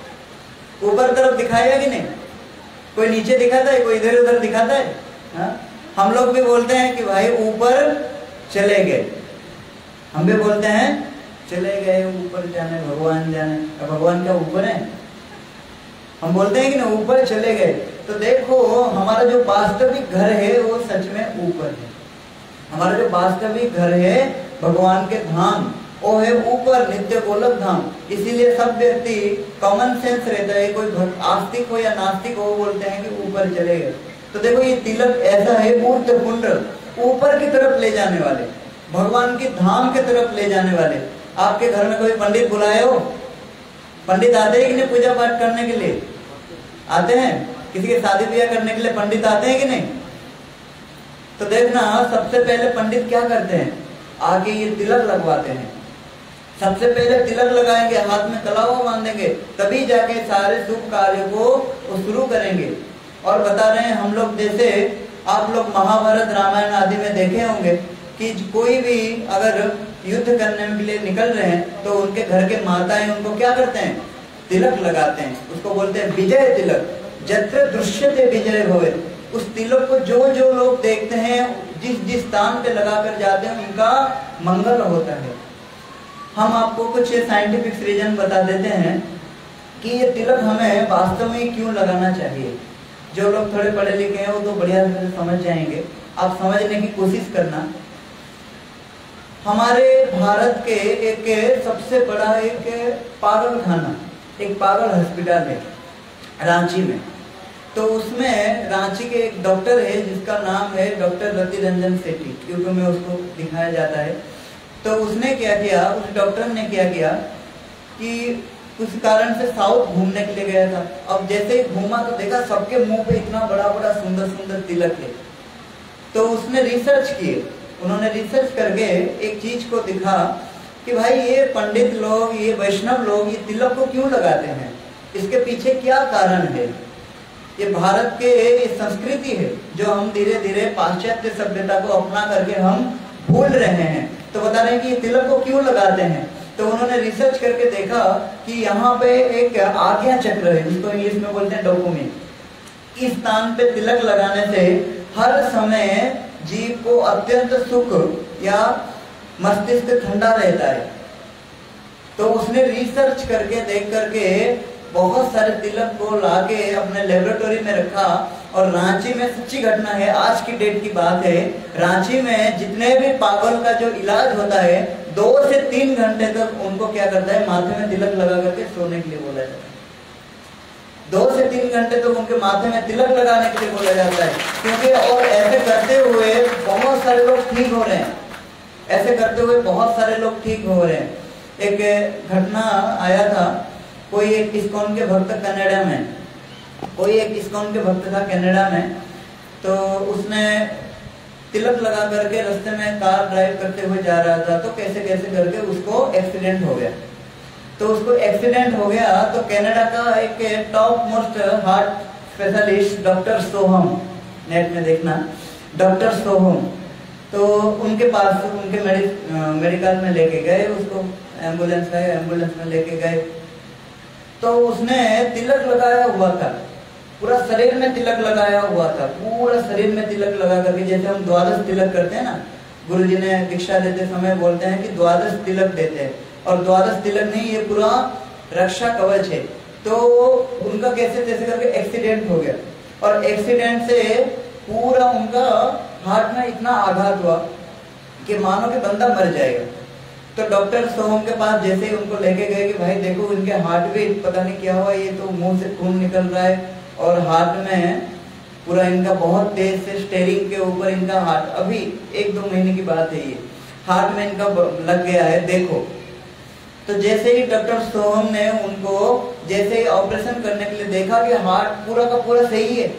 ऊपर तरफ दिखाएगा कि नहीं? कोई नीचे दिखाता है, कोई इधर उधर दिखाता है। हा? हम लोग भी बोलते हैं कि भाई ऊपर चले गए, हम भी बोलते हैं चले गए, ऊपर जाने, भगवान जाने। अब भगवान क्या ऊपर है? हम बोलते हैं कि ना ऊपर चले गए। तो देखो हमारा जो वास्तविक घर है वो सच में ऊपर है। हमारा जो वास्तविक घर है भगवान के धाम, वो है ऊपर, नित्य गोलक धाम। इसीलिए सब व्यक्ति कॉमन सेंस रहता है, कोई आस्तिक हो या नास्तिक हो, बोलते हैं कि ऊपर चले गए। तो देखो ये तिलक ऐसा है, ऊर्ध्वपुंड, ऊपर की तरफ ले जाने वाले, भगवान की धाम की तरफ ले जाने वाले। आपके घर में कोई पंडित बुलाए हो, पंडित आते हैं कि नहीं पूजा पाठ करने के लिए? आते हैं। किसी के शादी ब्याह करने के लिए पंडित आते हैं कि नहीं? तो देखना सबसे पहले पंडित क्या करते हैं, आगे ये तिलक लगवाते हैं। सबसे पहले तिलक लगाएंगे, हाथ में कलावा बांधेंगे, तभी जाके सारे शुभ कार्य को वो शुरू करेंगे। और बता रहे हैं हम लोग, जैसे आप लोग महाभारत रामायण आदि में देखे होंगे कि कोई भी अगर युद्ध करने के लिए निकल रहे हैं तो उनके घर के माताएं उनको क्या करते हैं? तिलक लगाते हैं। उसको बोलते हैं विजय तिलक, जत्र दृश्यते विजय भवे। उस तिलक को जो जो लोग देखते हैं, जिस जिस स्थान पे लगाकर जाते हैं, उनका मंगल होता है। हम आपको कुछ साइंटिफिक रीजन बता देते हैं कि ये तिलक हमें वास्तव में क्यों लगाना चाहिए। जो लोग थोड़े पढ़े लिखे हैं वो तो बढ़िया से समझ जाएंगे, आप समझने की कोशिश करना। हमारे भारत के एक सबसे बड़ा एक पागल खाना, एक पागल हॉस्पिटल है रांची में। तो उसमें रांची के एक डॉक्टर है जिसका नाम है डॉक्टर रति रंजन सेठी, यूट्यूब में उसको दिखाया जाता है। तो उसने क्या किया, उस डॉक्टर ने क्या किया कि उस कारण से साउथ घूमने के लिए गया था। अब जैसे ही घूमा तो देखा सबके मुंह पे इतना बड़ा बड़ा सुंदर सुंदर तिलक है। तो उसने रिसर्च किए, उन्होंने रिसर्च करके एक चीज को दिखा कि भाई ये पंडित लोग, ये वैष्णव लोग ये तिलक को क्यों लगाते हैं, इसके पीछे क्या कारण है। ये भारत के ये संस्कृति है जो हम धीरे धीरे पाश्चात्य सभ्यता को अपना करके हम भूल रहे हैं। तो बता रहे हैं कि ये तिलक को क्यों लगाते हैं। तो उन्होंने रिसर्च करके देखा कि यहाँ पे एक आज्ञा चक्र है जिसको इंग्लिश में बोलते हैं डोपामाइन। इस स्थान पे तिलक लगाने से हर समय जीव को अत्यंत सुख या मस्तिष्क ठंडा रहता है। तो उसने रिसर्च करके देख करके बहुत सारे तिलक को लाके अपने लेबोरेटरी में रखा और रांची में सच्ची घटना है, आज की डेट की बात है, रांची में जितने भी पागल का जो इलाज होता है दो से तीन घंटे तक उनको क्या करता है, माथे में तिलक लगा करके सोने के लिए बोला जाता है। दो से तीन घंटे तक उनके माथे में तिलक लगाने के लिए बोला जाता है, क्योंकि और ऐसे करते हुए बहुत सारे लोग ठीक हो रहे हैं। ऐसे करते हुए बहुत सारे लोग ठीक हो रहे हैं। एक घटना आया था, कोई एक इस्कॉन के भक्त कनाडा में, कोई एक इस्कॉन के भक्त था कनाडा में, तो उसने तिलक लगा करके रास्ते में कार ड्राइव करते हुए जा रहा था, तो कैसे कैसे करके उसको एक्सीडेंट हो गया। तो उसको एक्सीडेंट हो गया तो कनाडा का एक top most heart specialist doctor Soham, net में देखना डॉक्टर सोहम, तो उनके पास उनके मेडिकल में लेके गए उसको, एम्बुलेंस है एम्बुलेंस में लेके गए। तो उसने तिलक लगाया हुआ था, पूरा शरीर में तिलक लगाया हुआ था, पूरा शरीर में तिलक लगा करके, जैसे हम द्वादश तिलक करते हैं ना, गुरुजी ने दीक्षा देते समय बोलते हैं कि द्वादश तिलक देते हैं, और द्वादश तिलक नहीं, ये पूरा रक्षा कवच है। तो उनका कैसे कैसे करके एक्सीडेंट हो गया, और एक्सीडेंट से पूरा उनका हार्ट में इतना आघात हुआ कि मानो कि बंदा मर जाएगा। तो डॉक्टर सोहम के पास जैसे ही उनको लेके गए कि भाई देखो इनके हार्ट में पता नहीं क्या हुआ, ये तो मुंह से खून निकल रहा है और हार्ट में पूरा इनका बहुत तेज से स्टेरिंग के ऊपर इनका हार्ट, अभी एक दो महीने की बात है, ये हार्ट में इनका लग गया है, देखो। तो जैसे ही डॉक्टर सोहम ने उनको जैसे ही ऑपरेशन करने के लिए देखा कि हार्ट पूरा का पूरा सही है,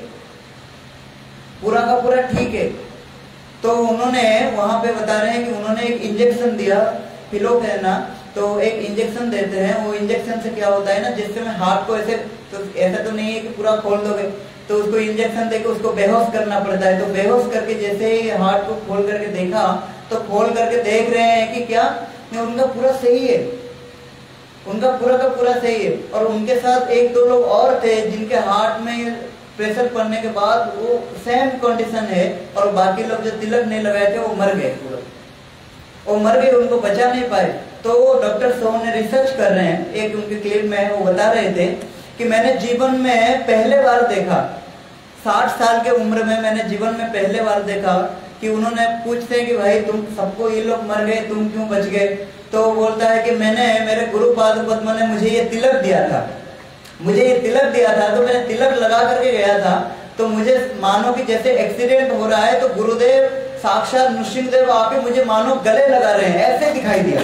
पूरा का पूरा ठीक है, तो उन्होंने वहां पे बता रहे हैं कि उन्होंने एक इंजेक्शन दिया, फिलोपेना, तो एक इंजेक्शन देते हैं। वो इंजेक्शन से क्या होता है ना, जिससे में हार्ट को ऐसे, तो ऐसा तो नहीं है कि पूरा खोल दोगे, तो उसको इंजेक्शन देके उसको बेहोश करना पड़ता है। तो बेहोश करके जैसे ही हार्ट को खोल करके देखा, तो खोल करके देख रहे हैं कि क्या उनका पूरा सही है, उनका पूरा का पूरा सही है। और उनके साथ एक दो लोग और थे जिनके हार्ट में प्रेशर पड़ने के बाद वो सेम कंडीशन है, और बाकी लोग जो तिलक नहीं लगाए थे वो मर गए, पूरा वो मर गए, उनको बचा नहीं पाए। तो डॉक्टर सोहम ने रिसर्च कर रहे हैं, एक उनके क्लिप में वो बता रहे थे कि मैंने जीवन में पहले बार देखा, साठ साल के उम्र में मैंने जीवन में पहले बार देखा कि उन्होंने पूछते हैं कि भाई तुम सबको ये लोग मर गए, तुम क्यों बच गए। तो बोलता है कि मैंने, मेरे गुरु पाद पद्म ने मुझे ये तिलक दिया था, मुझे ये तिलक दिया था, तो मैंने तिलक लगा करके गया था, तो मुझे मानो कि जैसे एक्सीडेंट हो रहा है तो गुरुदेव साक्षात नृसिंहदेव आके मुझे मानो गले लगा रहे हैं, ऐसे दिखाई दिया,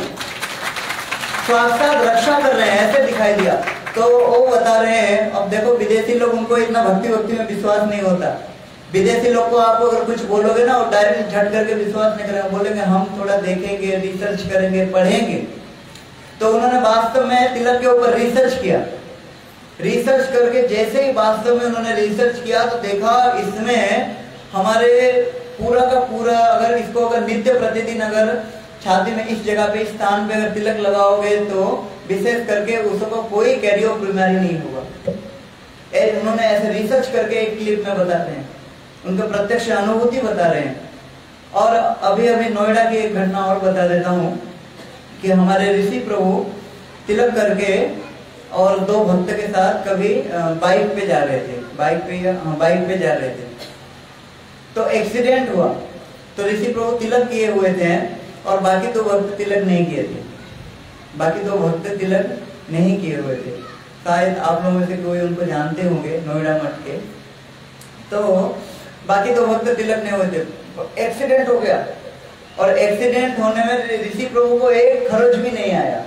साक्षात रक्षा कर रहे हैं, ऐसे दिखाई दिया। तो वो बता रहे हैं, अब देखो विदेशी लोग, उनको इतना भक्ति भक्ति में विश्वास नहीं होता। विदेशी लोग को आप अगर कुछ बोलोगे ना, वो डायरेक्ट झट करके विश्वास नहीं करेंगे, बोलेंगे हम थोड़ा देखेंगे, रिसर्च करेंगे, पढ़ेंगे। तो उन्होंने वास्तव में तिलक के ऊपर रिसर्च किया, रिसर्च करके जैसे ही वास्तव में उन्होंने रिसर्च किया तो देखा इसमें हमारे पूरा का पूरा, अगर इसको अगर नित्य प्रतिदिन अगर छाती में इस जगह पे, इस स्थान पे अगर तिलक लगाओगे तो विशेष करके उसको कोई कैरियर बीमारी नहीं होगा। उन्होंने ऐसे रिसर्च करके एक क्लिप में बताते हैं, उनका प्रत्यक्ष अनुभूति बता रहे हैं। और अभी अभी नोएडा की एक घटना और बता देता हूँ कि हमारे ऋषि प्रभु तिलक करके और दो भक्त के साथ कभी बाइक पे जा रहे थे, बाइक पे या हाँ, बाइक पे जा रहे थे, तो एक्सीडेंट हुआ। तो ऋषि प्रभु तिलक किए हुए थे और बाकी दो भक्त तिलक नहीं किए थे, बाकी दो भक्त तिलक नहीं किए हुए थे। शायद आप लोगों में से कोई उनको जानते होंगे, नोएडा मठ के। तो बाकी दो भक्त तिलक नहीं हुए थे, एक्सीडेंट हो गया, और एक्सीडेंट होने में ऋषि प्रभु को एक खरोच भी नहीं आया,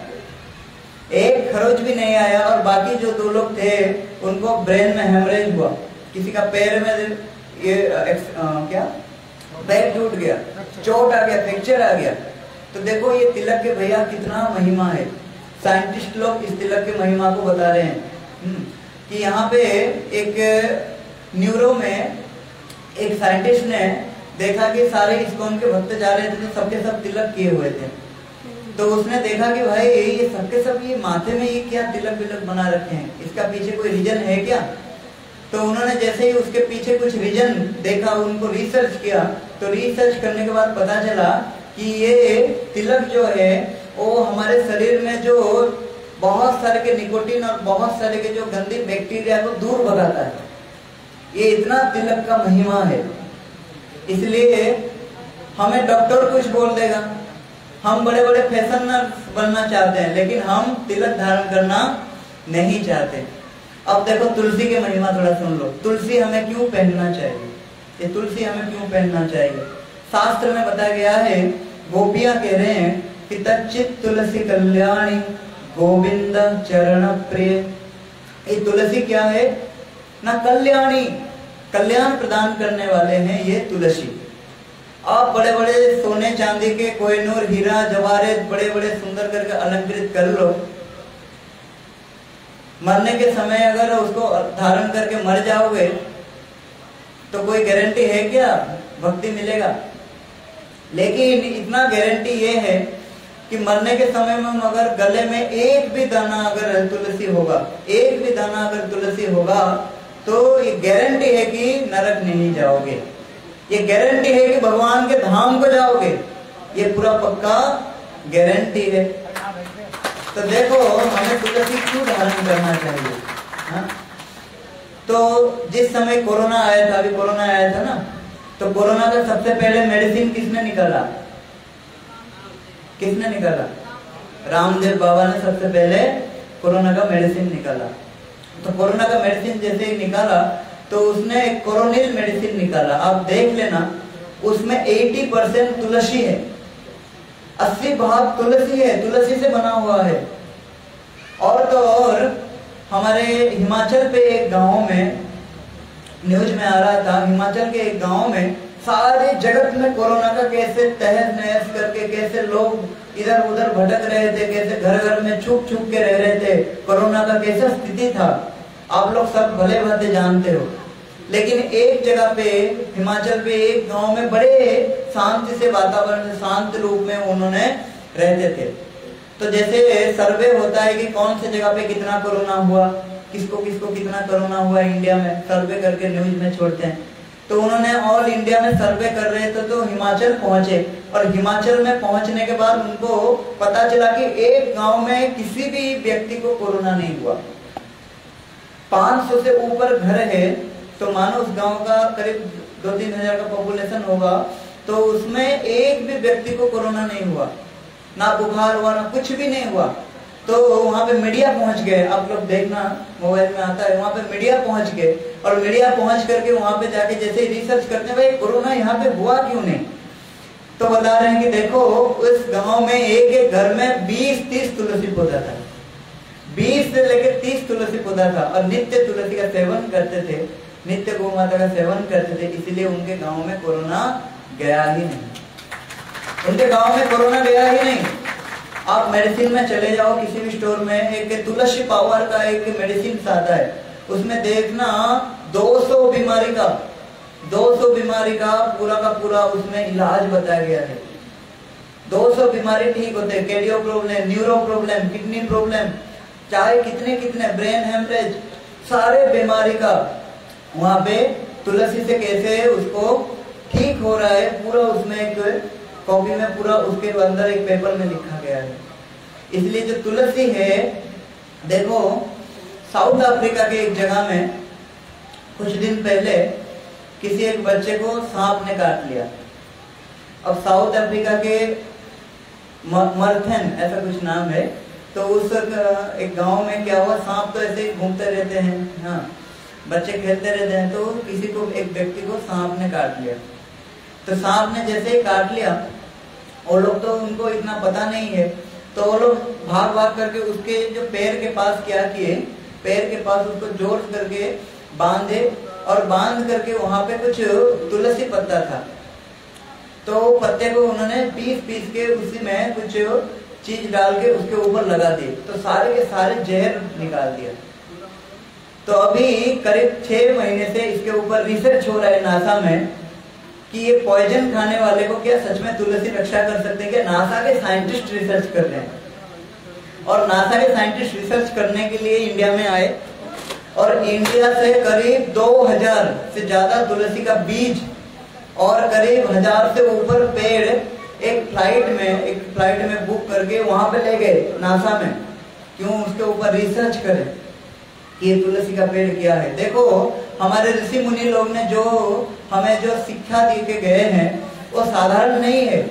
एक खरोच भी नहीं आया। और बाकी जो दो लोग थे उनको ब्रेन में हेमरेज हुआ, किसी का पैर में ये आ, क्या पैर टूट गया, चोट आ गया, फ्रैक्चर आ गया। तो देखो ये तिलक के भैया कितना महिमा है। साइंटिस्ट लोग इस तिलक के महिमा को बता रहे हैं कि यहाँ पे एक न्यूरो में एक साइंटिस्ट ने देखा कि सारे इस्कॉन के भक्त जा रहे थे तो सबके सब तिलक किए हुए थे। तो उसने देखा कि भाई ये सबके सब ये माथे में ये क्या तिलक विलक बना रखे हैं, इसका पीछे कोई रीजन है क्या? तो उन्होंने जैसे ही उसके पीछे कुछ रीजन देखा, उनको रिसर्च किया, तो रिसर्च करने के बाद पता चला कि ये तिलक जो है वो हमारे शरीर में जो बहुत सारे के निकोटीन और बहुत सारे के जो गंदी बैक्टीरिया को दूर भगाता है। ये इतना तिलक का महिमा है। इसलिए हमें डॉक्टर कुछ बोल देगा, हम बड़े बड़े फैशनर बनना चाहते हैं, लेकिन हम तिलक धारण करना नहीं चाहते। अब देखो तुलसी की महिमा थोड़ा सुन लो। तुलसी हमें क्यों पहनना चाहिए? ये तुलसी हमें क्यों पहनना चाहिए? शास्त्र में बताया गया है, गोपियां कह रहे हैं कि तच्चित तुलसी कल्याणी गोविंद चरण प्रिय। ये तुलसी क्या है ना? कल्याणी, कल्याण प्रदान करने वाले हैं ये तुलसी। आप बड़े बड़े सोने चांदी के कोहिनूर हीरा जवाहरात बड़े बड़े सुंदर करके अलंकृत कर लो, मरने के समय अगर उसको धारण करके मर जाओगे तो कोई गारंटी है क्या भक्ति मिलेगा? लेकिन इतना गारंटी ये है कि मरने के समय में अगर गले में एक भी दाना अगर तुलसी होगा, एक भी दाना अगर तुलसी होगा, तो ये गारंटी है कि नरक नहीं जाओगे, ये गारंटी है कि भगवान के धाम को जाओगे, ये पूरा पक्का गारंटी है। तो देखो हमें तुलसी क्यों धारण करना चाहिए? हा? तो जिस समय कोरोना आया था, अभी कोरोना आया था ना, तो कोरोना का सबसे पहले मेडिसिन किसने निकाला? किसने निकाला? रामदेव बाबा ने सबसे पहले कोरोना का मेडिसिन निकाला। तो कोरोना का मेडिसिन जैसे ही निकाला तो उसने एक कोरोनिल मेडिसिन निकाला। आप देख लेना, उसमें अस्सी परसेंट तुलसी है, अस्सी भाग तुलसी है, तुलसी से बना हुआ है। और तो और हमारे हिमाचल पे एक गांव में न्यूज में आ रहा था, हिमाचल के एक गांव में सारे जगत में कोरोना का कैसे तहस नहस करके कैसे लोग इधर उधर भटक रहे थे, कैसे घर घर में छुप छुप के रह रहे थे, कोरोना का कैसा स्थिति था आप लोग सब भले भांति जानते हो। लेकिन एक जगह पे हिमाचल पे एक गांव में बड़े शांति से वातावरण, शांत रूप में उन्होंने रहते थे। तो जैसे सर्वे होता है कि कौन से जगह पे कितना कोरोना हुआ, किसको किसको कितना कोरोना हुआ इंडिया में, सर्वे करके न्यूज में छोड़ते हैं। तो उन्होंने ऑल इंडिया में सर्वे कर रहे थे, तो हिमाचल पहुंचे और हिमाचल में पहुंचने के बाद उनको पता चला कि एक गांव में किसी भी व्यक्ति को कोरोना नहीं हुआ। पाँच सौ से ऊपर घर है, तो मानो उस गांव का करीब दो तीन हजार का पॉपुलेशन होगा, तो उसमें एक भी व्यक्ति को कोरोना नहीं हुआ, ना बुखार हुआ, ना कुछ भी नहीं हुआ। तो वहां पे मीडिया पहुंच गए, आप लोग देखना मोबाइल में आता है, वहां पे मीडिया पहुंच गए और मीडिया पहुंच करके वहां पे जाके जैसे रिसर्च करते हैं, भाई कोरोना यहाँ पे हुआ क्यों नहीं, तो बता रहे हैं कि देखो उस गांव में एक एक घर में बीस तीस तुलसी पौधा था, बीस से लेकर तीस तुलसी पौधा था और नित्य तुलसी का सेवन करते थे, नित्य गौ माता का सेवन करते थे, इसलिए उनके गांव में कोरोना गया ही नहीं, उनके गांव में कोरोना गया ही नहीं। आप मेडिसिन में चले जाओ किसी भी स्टोर में, एक तुलसी पावर का एक मेडिसिन आता है, उसमें देखना दो सौ बीमारी का दो सौ बीमारी का पूरा का पूरा उसमें इलाज बताया गया है। दो सौ बीमारी ठीक होते हैं, cardio problem, neuro problem, kidney problem, चाहे कितने कितने ब्रेन हेमरेज, सारे बीमारी का वहां पे तुलसी से कैसे उसको ठीक हो रहा है, पूरा उसमें एक कॉपी में पूरा उसके अंदर एक पेपर में लिखा गया है। इसलिए जो तुलसी है, देखो साउथ अफ्रीका के एक जगह में कुछ दिन पहले किसी एक बच्चे को सांप ने काट लिया। अब साउथ अफ्रीका के मर्थन ऐसा कुछ नाम है, तो उस एक गांव में क्या हुआ, सांप तो ऐसे ही घूमते रहते हैं, हाँ बच्चे खेलते रहते हैं, तो किसी को एक व्यक्ति को सांप ने काट लिया। तो सांप ने जैसे ही काट लिया, वो लोग तो उनको इतना पता नहीं है, तो वो लोग भाग भाग करके उसके जो पैर के पास क्या किए, पैर के पास उसको जोर करके बांधे और बांध करके वहां पे कुछ तुलसी पत्ता था, तो पत्ते को उन्होंने पीस पीस के उसी में कुछ चीज डाल के उसके ऊपर लगा दी, तो सारे के सारे जहर निकाल दिया। तो अभी करीब छह महीने से इसके ऊपर रिसर्च हो रहा है नासा में कि ये पॉइजन खाने वाले को क्या सच में तुलसी रक्षा कर सकते हैं क्या। नासा के साइंटिस्ट रिसर्च कर रहे हैं और नासा के साइंटिस्ट रिसर्च करने के लिए इंडिया में आए और इंडिया से करीब दो हज़ार से ज्यादा तुलसी का बीज और करीब हजार से ऊपर पेड़ एक फ्लाइट में एक फ्लाइट में बुक करके वहां पे ले गए नासा में, क्यों उसके ऊपर रिसर्च करें कि ये तुलसी का पेड़ क्या है। देखो हमारे ऋषि मुनि लोग ने जो हमें जो शिक्षा दे के गए हैं वो साधारण नहीं है।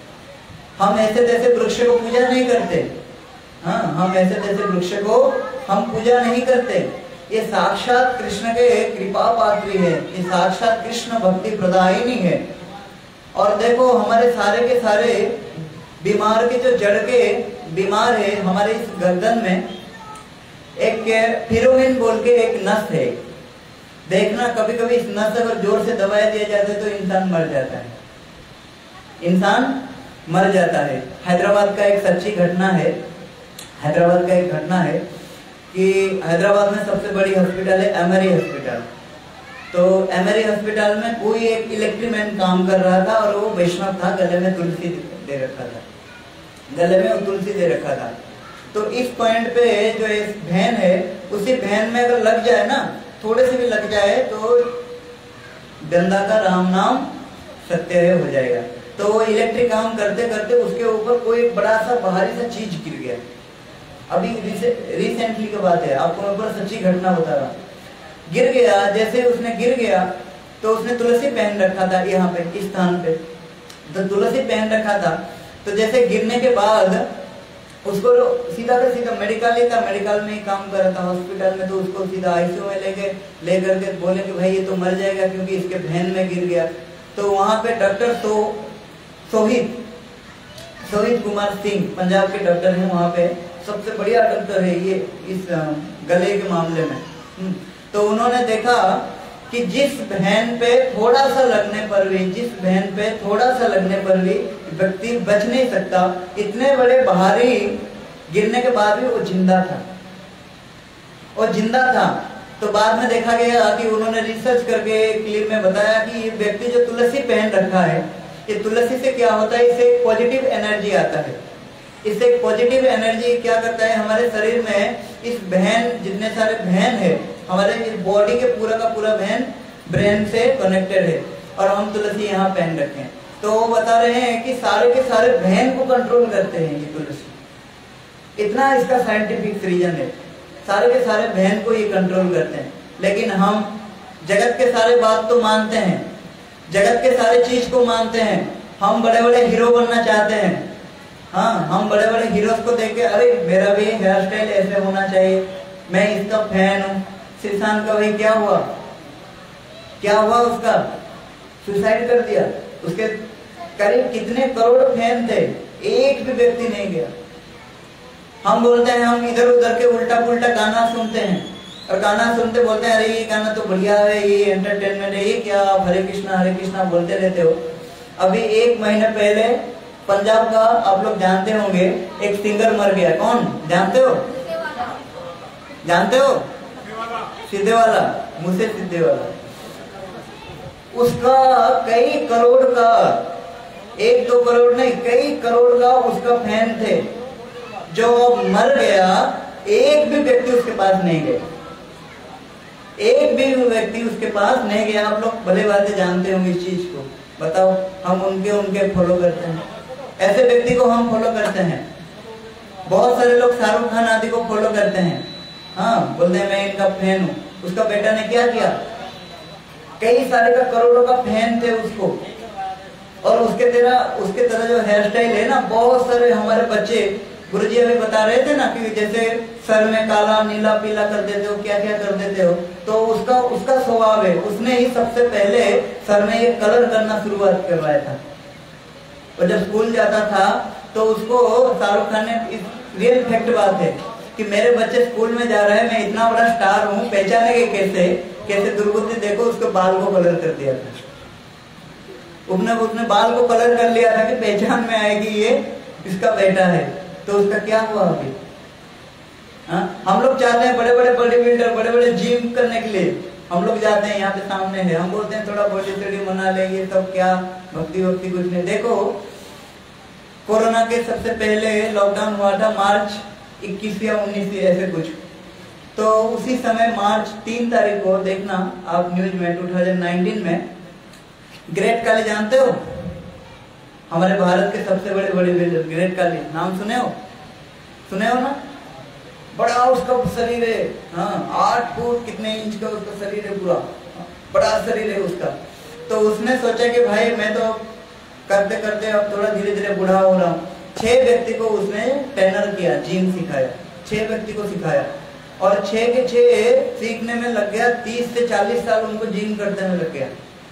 हम ऐसे तैसे वृक्ष को पूजा नहीं करते, हाँ हम ऐसे तैसे वृक्ष को हम पूजा नहीं करते। ये साक्षात कृष्ण के कृपा पात्री है, ये साक्षात कृष्ण भक्ति प्रदायिनी है। और देखो हमारे सारे के सारे बीमार के जो जड़ के बीमार है हमारे इस गर्दन में एक फिरोमिन बोल के एक नस है। देखना कभी कभी इस नस अगर जोर से दबाए दिए जाते तो इंसान मर जाता है, इंसान मर जाता है। हैदराबाद का एक सच्ची घटना है, हैदराबाद का एक घटना है कि हैदराबाद में सबसे बड़ी हॉस्पिटल है एमरी हॉस्पिटल। तो एमरी हॉस्पिटल में कोई एक इलेक्ट्रीमैन काम कर रहा था और वो वैष्णव था, गले में तुलसी दे रखा था, गले में वो तुलसी दे रखा था। तो इस पॉइंट पे जो इस भेन है उसी भेन में अगर लग जाए ना, थोड़े से भी लग जाए तो गंदा का राम नाम सत्य है हो जाएगा। तो वो इलेक्ट्रिक काम करते करते उसके ऊपर कोई बड़ा सा भारी सा चीज गिर गया। अभी रिसेंटली की बात है, आपको मैं ऊपर सच्ची घटना बता रहा। गिर गया, जैसे उसने गिर गया तो उसने तुलसी पहन रखा था यहाँ पे इस स्थान पे, तो तुलसी पहन रखा था। तो जैसे गिरने के बाद उसको सीधा का सीधा मेडिकल ही था, मेडिकल में ही काम कर रहा था हॉस्पिटल में, तो उसको सीधा आईसीयू में लेके ले करके बोले कि भाई ये तो मर जाएगा क्योंकि इसके भेन में गिर गया। तो वहां पे डॉक्टर सो सोहित सोहित कुमार सिंह पंजाब के डॉक्टर हैं, वहां पे सबसे बढ़िया डॉक्टर है ये इस गले के मामले में। तो उन्होंने देखा कि जिस भेन पे थोड़ा सा लगने पर भी जिस भेन पे थोड़ा सा लगने पर भी व्यक्ति बच नहीं सकता, इतने बड़े भारी गिरने के बाद भी वो जिंदा था, और जिंदा था। तो बाद में देखा गया कि उन्होंने रिसर्च करके क्लिप में बताया कि ये व्यक्ति जो तुलसी पहन रखा है, ये तुलसी से क्या होता है, इससे एक पॉजिटिव एनर्जी आता है। इससे एक पॉजिटिव एनर्जी क्या करता है हमारे शरीर में, इस बहन जितने सारे बहन है हमारे बॉडी के पूरा का पूरा बहन ब्रेन से कनेक्टेड है, और हम तुलसी यहाँ पहन रखे हैं। तो वो बता रहे हैं कि सारे के सारे बहन को कंट्रोल करते हैं ये तुलसी, इतना इसका साइंटिफिक रीजन है, सारे के सारे बहन को ये कंट्रोल करते हैं। लेकिन हम जगत के सारे बात तो मानते हैं, जगत के सारे चीज को मानते हैं, हम बड़े बड़े हीरो बनना चाहते हैं। हाँ, हम बड़े बड़े हीरोज को देख के अरे मेरा भी हेयर स्टाइल ऐसे होना चाहिए, मैं इसका फैन हूँ। श्रीशांत का भाई क्या हुआ, क्या हुआ, उसका सुसाइड कर दिया। उसके करीब कितने करोड़ फैन थे, एक भी व्यक्ति नहीं गया। हम बोलते हैं हम इधर उधर के उल्टा पुल्टा गाना सुनते हैं, और गाना सुनते बोलते हैं अरे ये गाना तो बढ़िया है, ये एंटरटेनमेंट है, ये क्या आप हरे कृष्णा हरे कृष्णा बोलते रहते हो। अभी एक महीने पहले पंजाब का आप लोग जानते होंगे एक सिंगर मर गया, कौन जानते हो, जानते हो, सीधे वाला, मुझसे सीधे वाला। उसका कई करोड़ का, एक दो करोड़ नहीं कई करोड़ का उसका फैन थे, जो मर गया, एक भी व्यक्ति उसके पास नहीं गया, एक भी व्यक्ति उसके पास नहीं गया। आप लोग भले बातें जानते होंगे इस चीज को, बताओ हम उनके उनके फॉलो करते हैं, ऐसे व्यक्ति को हम फॉलो करते हैं। बहुत सारे लोग शाहरुख खान आदि को फॉलो करते हैं, हाँ बोलते हैं मैं इनका फैन हूँ। उसका बेटा ने क्या किया, कई सारे का करोड़ों का फैन थे उसको, और उसके तरह उसके तरह जो हेयर स्टाइल है ना, बहुत सारे हमारे बच्चे, गुरुजी अभी बता रहे थे ना कि जैसे सर में काला नीला पीला कर देते हो, क्या क्या कर देते हो, तो उसका उसका स्वभाव है। उसने ही सबसे पहले सर में ये कलर करना शुरुआत करवाया था, और जब स्कूल जाता था तो उसको शाहरुख खान ने, रियल फैक्ट बात है कि मेरे बच्चे स्कूल में जा रहे हैं, मैं इतना बड़ा स्टार हूँ, पहचानेंगे कैसे, कैसे दुर्बुद्धि देखो, उसके बाल को कलर कर दिया था। उसने उसने बाल को कलर कर लिया था कि पहचान में आएगी ये इसका बेटा है। तो उसका क्या हुआ अभी, हाँ? हम लोग चाहते हैं बड़े बड़े बॉडी बिल्डर, बड़े बड़े जिम करने के लिए हम लोग जाते हैं, यहाँ पे सामने है, हम बोलते हैं थोड़ा बॉडी थोड़ी बना लेंगे, तब क्या भक्ति भक्ति कुछ नहीं। देखो कोरोना के सबसे पहले लॉकडाउन हुआ था मार्च इक्कीस या उन्नीस ऐसे कुछ, तो उसी समय मार्च तीन तारीख को देखना आप न्यूज में दो हज़ार उन्नीस में ग्रेट काली जानते हो, हमारे भारत के सबसे बड़े बड़े बिल्डर ग्रेट काली, नाम सुने हो? सुने हो ना? बड़ा उसका शरीर है, हाँ आठ फुट कितने इंच का उसका शरीर है, पूरा बड़ा शरीर है उसका। तो उसने सोचा कि भाई मैं तो करते करते अब थोड़ा धीरे धीरे बूढ़ा हो रहा हूँ। छह व्यक्ति को उसने ट्रेनर किया, जिम सिखाया, छह व्यक्ति को सिखाया और छह के छह सीखने में लग गया तीस से चालीस साल उनको जिम करने में लग गया।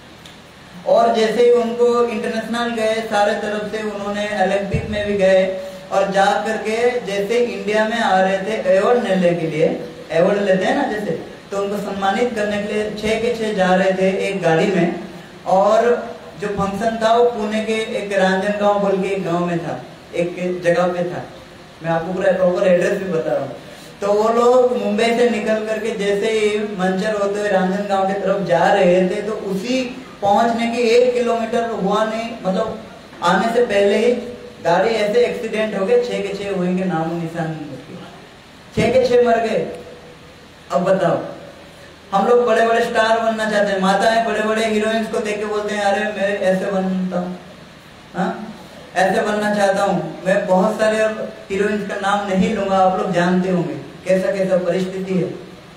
और जैसे ही उनको इंटरनेशनल गए, सारे तरफ से उन्होंने ओलंपिक में भी गए और जा करके जैसे इंडिया में आ रहे थे अवार्ड लेने के लिए, अवार्ड लेते हैं ना जैसे, तो उनको सम्मानित करने के लिए छह के छह जा रहे थे एक गाड़ी में। और जो फंक्शन था वो पुणे के एक रांजनगांव बोल के एक गांव में था, एक जगह पे था, मैं आपको पूरा प्रॉपर एड्रेस भी बता रहा हूँ। तो वो लोग मुंबई से निकल करके जैसे ही मंचर होते हुए रांजनगांव की तरफ जा रहे थे, तो उसी पहुंचने के एक किलोमीटर हुआ नहीं, मतलब आने से पहले ही गाड़ी ऐसे एक्सीडेंट हो गए, छह के छह हुए, नामो निशान नहीं, छह के छह मर गए। अब बताओ, हम लोग बड़े बड़े स्टार बनना चाहते हैं, माताएं बड़े बड़े हीरोइंस को देख के बोलते हैं अरे मैं ऐसे बनता हूँ, हाँ ऐसे बनना चाहता हूँ। मैं बहुत सारे हीरोइंस का नाम नहीं लूंगा, आप लोग जानते होंगे कैसा कैसा परिस्थिति है।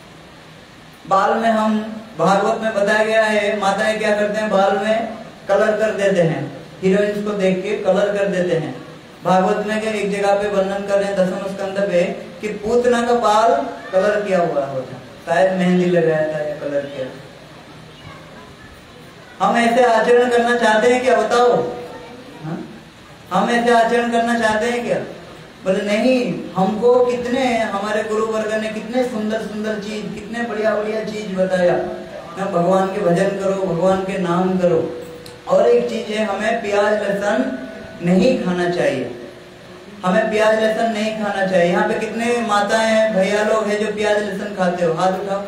बाल में हम भागवत में बताया गया है, माताएं क्या करते हैं, बाल में कलर कर देते हैं, हीरोइंस को देख के कलर कर देते हैं। भागवत में के एक जगह पे वर्णन कर रहे हैं दसम स्कंद पे कि पूतना का बाल कलर किया हुआ होता, शायद मेहंदी लगाया था या कलर किया। हम ऐसे आचरण करना चाहते हैं क्या, बताओ? हा? हम ऐसे आचरण करना चाहते हैं क्या? बोले नहीं, हमको कितने हमारे गुरु वर्ग ने कितने सुंदर सुंदर चीज, कितने बढ़िया बढ़िया चीज बताया, भगवान के भजन करो, भगवान के नाम करो। और एक चीज है, हमें प्याज लहसुन नहीं खाना चाहिए, हमें प्याज लहसुन नहीं खाना चाहिए। यहाँ पे कितने माताएं हैं, भैया लोग हैं जो प्याज लहसुन खाते हो, हाथ उठाओ।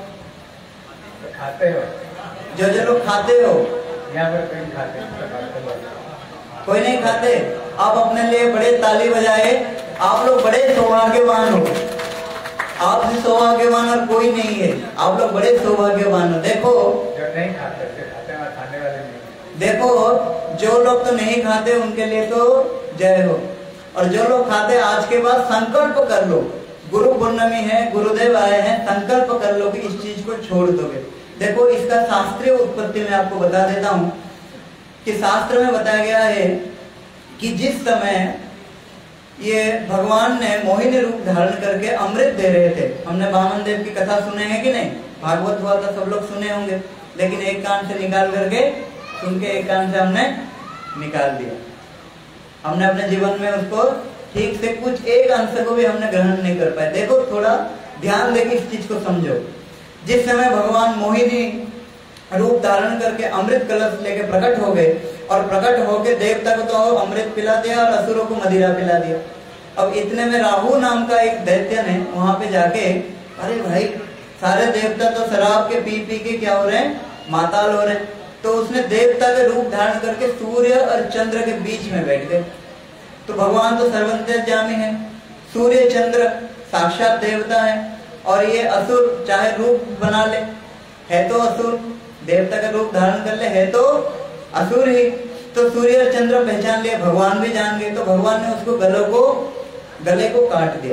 खाते हो? जो जो लोग खाते हो, यहाँ पर कोई खाते हो? कोई नहीं खाते। आप अपने लिए बड़े ताली बजाए, आप लोग बड़े सौभाग्यवान हो, आप भी सौभाग्यवान और कोई नहीं है, आप लोग बड़े सौभाग्यवान हो। देखो जो नहीं खाते, खाते हैं, खाने वाले नहीं। देखो जो लोग तो नहीं खाते उनके लिए तो जय हो, और जो लोग खाते आज के बाद संकल्प कर लो, गुरु पूर्णिमा है, गुरुदेव आए हैं, संकल्प कर लो कि इस चीज को छोड़ दोगे। देखो इसका शास्त्रीय उत्पत्ति में आपको बता देता हूँ कि शास्त्र में बताया गया है कि जिस समय ये भगवान ने मोहिनी रूप धारण करके अमृत दे रहे थे, हमने वामन देव की कथा सुने हैं कि नहीं, भागवत हुआ था, सब लोग सुने होंगे, लेकिन एक कान से निकाल करके सुन के एक कान से हमने निकाल दिया, हमने अपने जीवन में उसको ठीक से कुछ एक अंश को भी हमने ग्रहण नहीं कर पाए। देखो थोड़ा ध्यान देके इस चीज को समझो। जिस समय भगवान मोहिनी रूप धारण करके अमृत कलश लेके प्रकट हो गए, और प्रकट होके देवता को तो अमृत पिला दिया और असुरों को मदिरा पिला दिया। अब इतने में राहु नाम का एक दैत्य ने वहां पे जाके, अरे भाई सारे देवता तो शराब के पी पी के क्या हो रहे हैं, माताल हो रहे हैं, तो उसने देवता के रूप धारण करके सूर्य और चंद्र के बीच में बैठ गए। तो भगवान तो सर्वंतर्यामी है, सूर्य चंद्र साक्षात देवता है, और ये असुर चाहे रूप बना ले, है तो असुर, देवता का रूप धारण कर ले, है तो असुर ही। तो सूर्य और चंद्र पहचान लिए, भगवान भी जान गए, तो भगवान ने उसको गले को गले को काट दिया।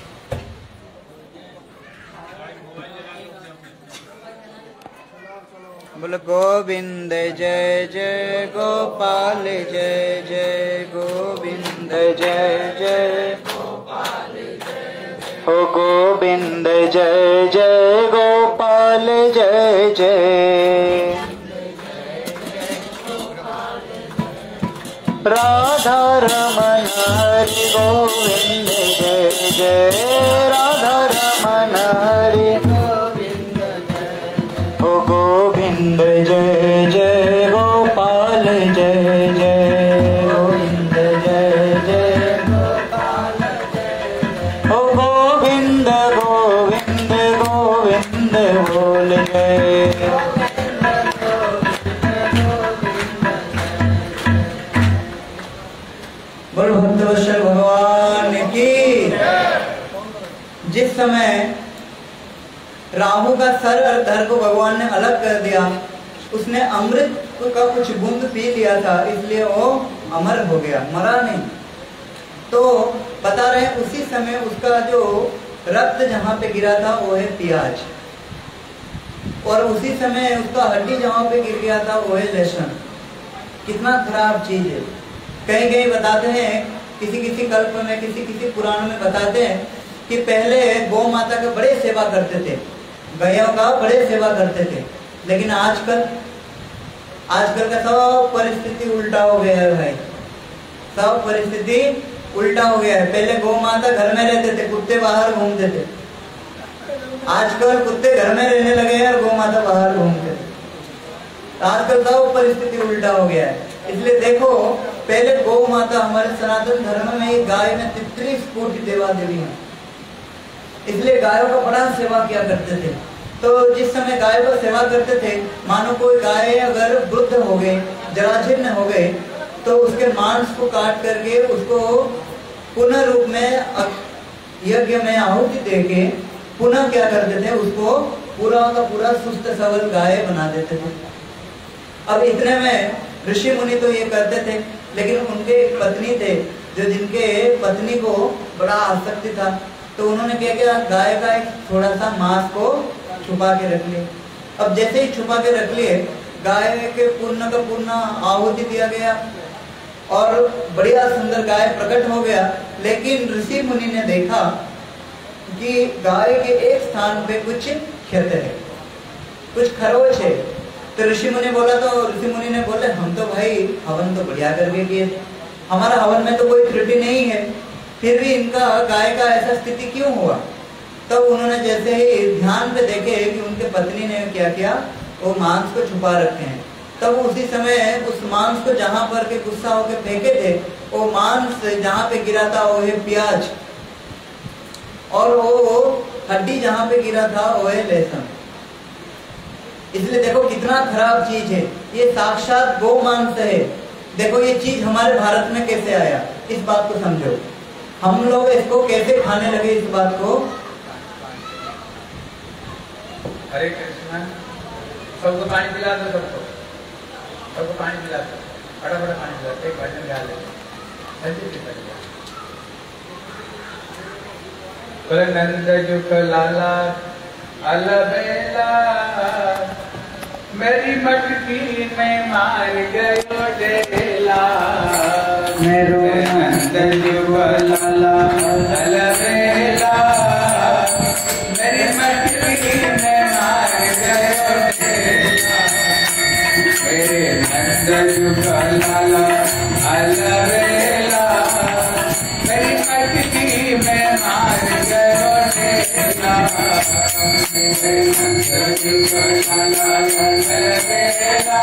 बोलो गोविंद जय जय गोपाल जय जय गोविंद जय जय गोपाल जय, हो गोविंद जय जय गोपाल जय जय, राधा रमन हरि गोविंद जय जय, राधा रमन हरि गोविंद जय, हो गोविंद जय जय गोपाल जय जय, गोविंद जय जय गोपाल जय जय, हो गोविंद समय राहु का सर और धड़ को भगवान ने अलग कर दिया। उसने अमृत का कुछ बूंद पी लिया था, इसलिए वो अमर हो गया, मरा नहीं। तो बता रहे उसी समय उसका जो रक्त जहां पे गिरा था वो है प्याज, और उसी समय उसका हड्डी जहां पे गिर गया था वो है लहसुन। कितना खराब चीज है। कहीं कहीं बताते हैं, किसी किसी कल्प में, किसी किसी पुराण में बताते हैं कि पहले गौ माता का बड़े सेवा करते थे, गायों का बड़े सेवा करते थे। लेकिन आजकल आजकल का सब परिस्थिति उल्टा हो गया है भाई, सब परिस्थिति उल्टा हो गया है। पहले गौ माता घर में रहते थे, कुत्ते बाहर घूमते थे। आजकल कुत्ते घर में रहने लगे हैं और गौ माता बाहर घूमते थे। आजकल सब परिस्थिति उल्टा हो गया है। इसलिए देखो, पहले गौ माता, हमारे सनातन धर्म में गाय में तैंतीस कोटि देवा देवी है, इसलिए गायों का बड़ा सेवा किया करते थे। तो जिस समय गाय को सेवा करते थे, मानो कोई गाय अगर वृद्ध हो गए, जराजीर्ण हो गए, तो उसके मांस को काट करके उसको पुनः रूप में यज्ञ में आहुति देके पुनः क्या करते थे, उसको पूरा का पूरा सुस्त सबल गाय बना देते थे। अब इतने में ऋषि मुनि तो ये करते थे, लेकिन उनके एक पत्नी थे जो जिनके पत्नी को बड़ा आसक्ति था। तो उन्होंने क्या किया, गाय का एक थोड़ा सा मांस को छुपा के रख लिए। अब जैसे ही छुपा के रख लिए, गाय के पूर्ण का पूर्ण आहुति दिया गया और बढ़िया सुंदर गाय प्रकट हो गया। लेकिन ऋषि मुनि ने देखा कि गाय के एक स्थान पे कुछ क्षत है, कुछ खरोच है। तो ऋषि मुनि बोला, तो ऋषि मुनि ने बोले, हम तो भाई हवन तो बढ़िया करके किए थे, हमारा हवन में तो कोई त्रुटि नहीं है, फिर भी इनका गाय का ऐसा स्थिति क्यों हुआ। तब तो उन्होंने जैसे ही ध्यान पे देखे कि उनके पत्नी ने क्या किया, वो मांस को छुपा रखे हैं। तब उसी समय उस मांस को जहां पर के गुस्सा होकर फेंके थे, वो मांस जहां पे गिरा था वो है प्याज, और वो हड्डी जहां पे गिरा था वो है लहसुन। इसलिए देखो कितना खराब चीज है ये, साक्षात गौ मांस है। देखो ये चीज हमारे भारत में कैसे आया, इस बात को समझो। हम लोग इसको कैसे खाने लगे, इस बात को। हरे कृष्ण। सबको पानी पिला दो, सबको सबको पानी पिला दो, फटाफट पानी पिला दो। एक भजन गा ले, नंद जुक लाला अलबेला, मेरी मटकी में मार गयो डेला। मेरो नंद जुक लाला अलबेला, मेरी मटकी में मार गयो डेला। मेरे नंद जुक लाला अलबेला, मेरी मटकी में मार गयो डेला। मेरे नंद जुक लाला अलबेला,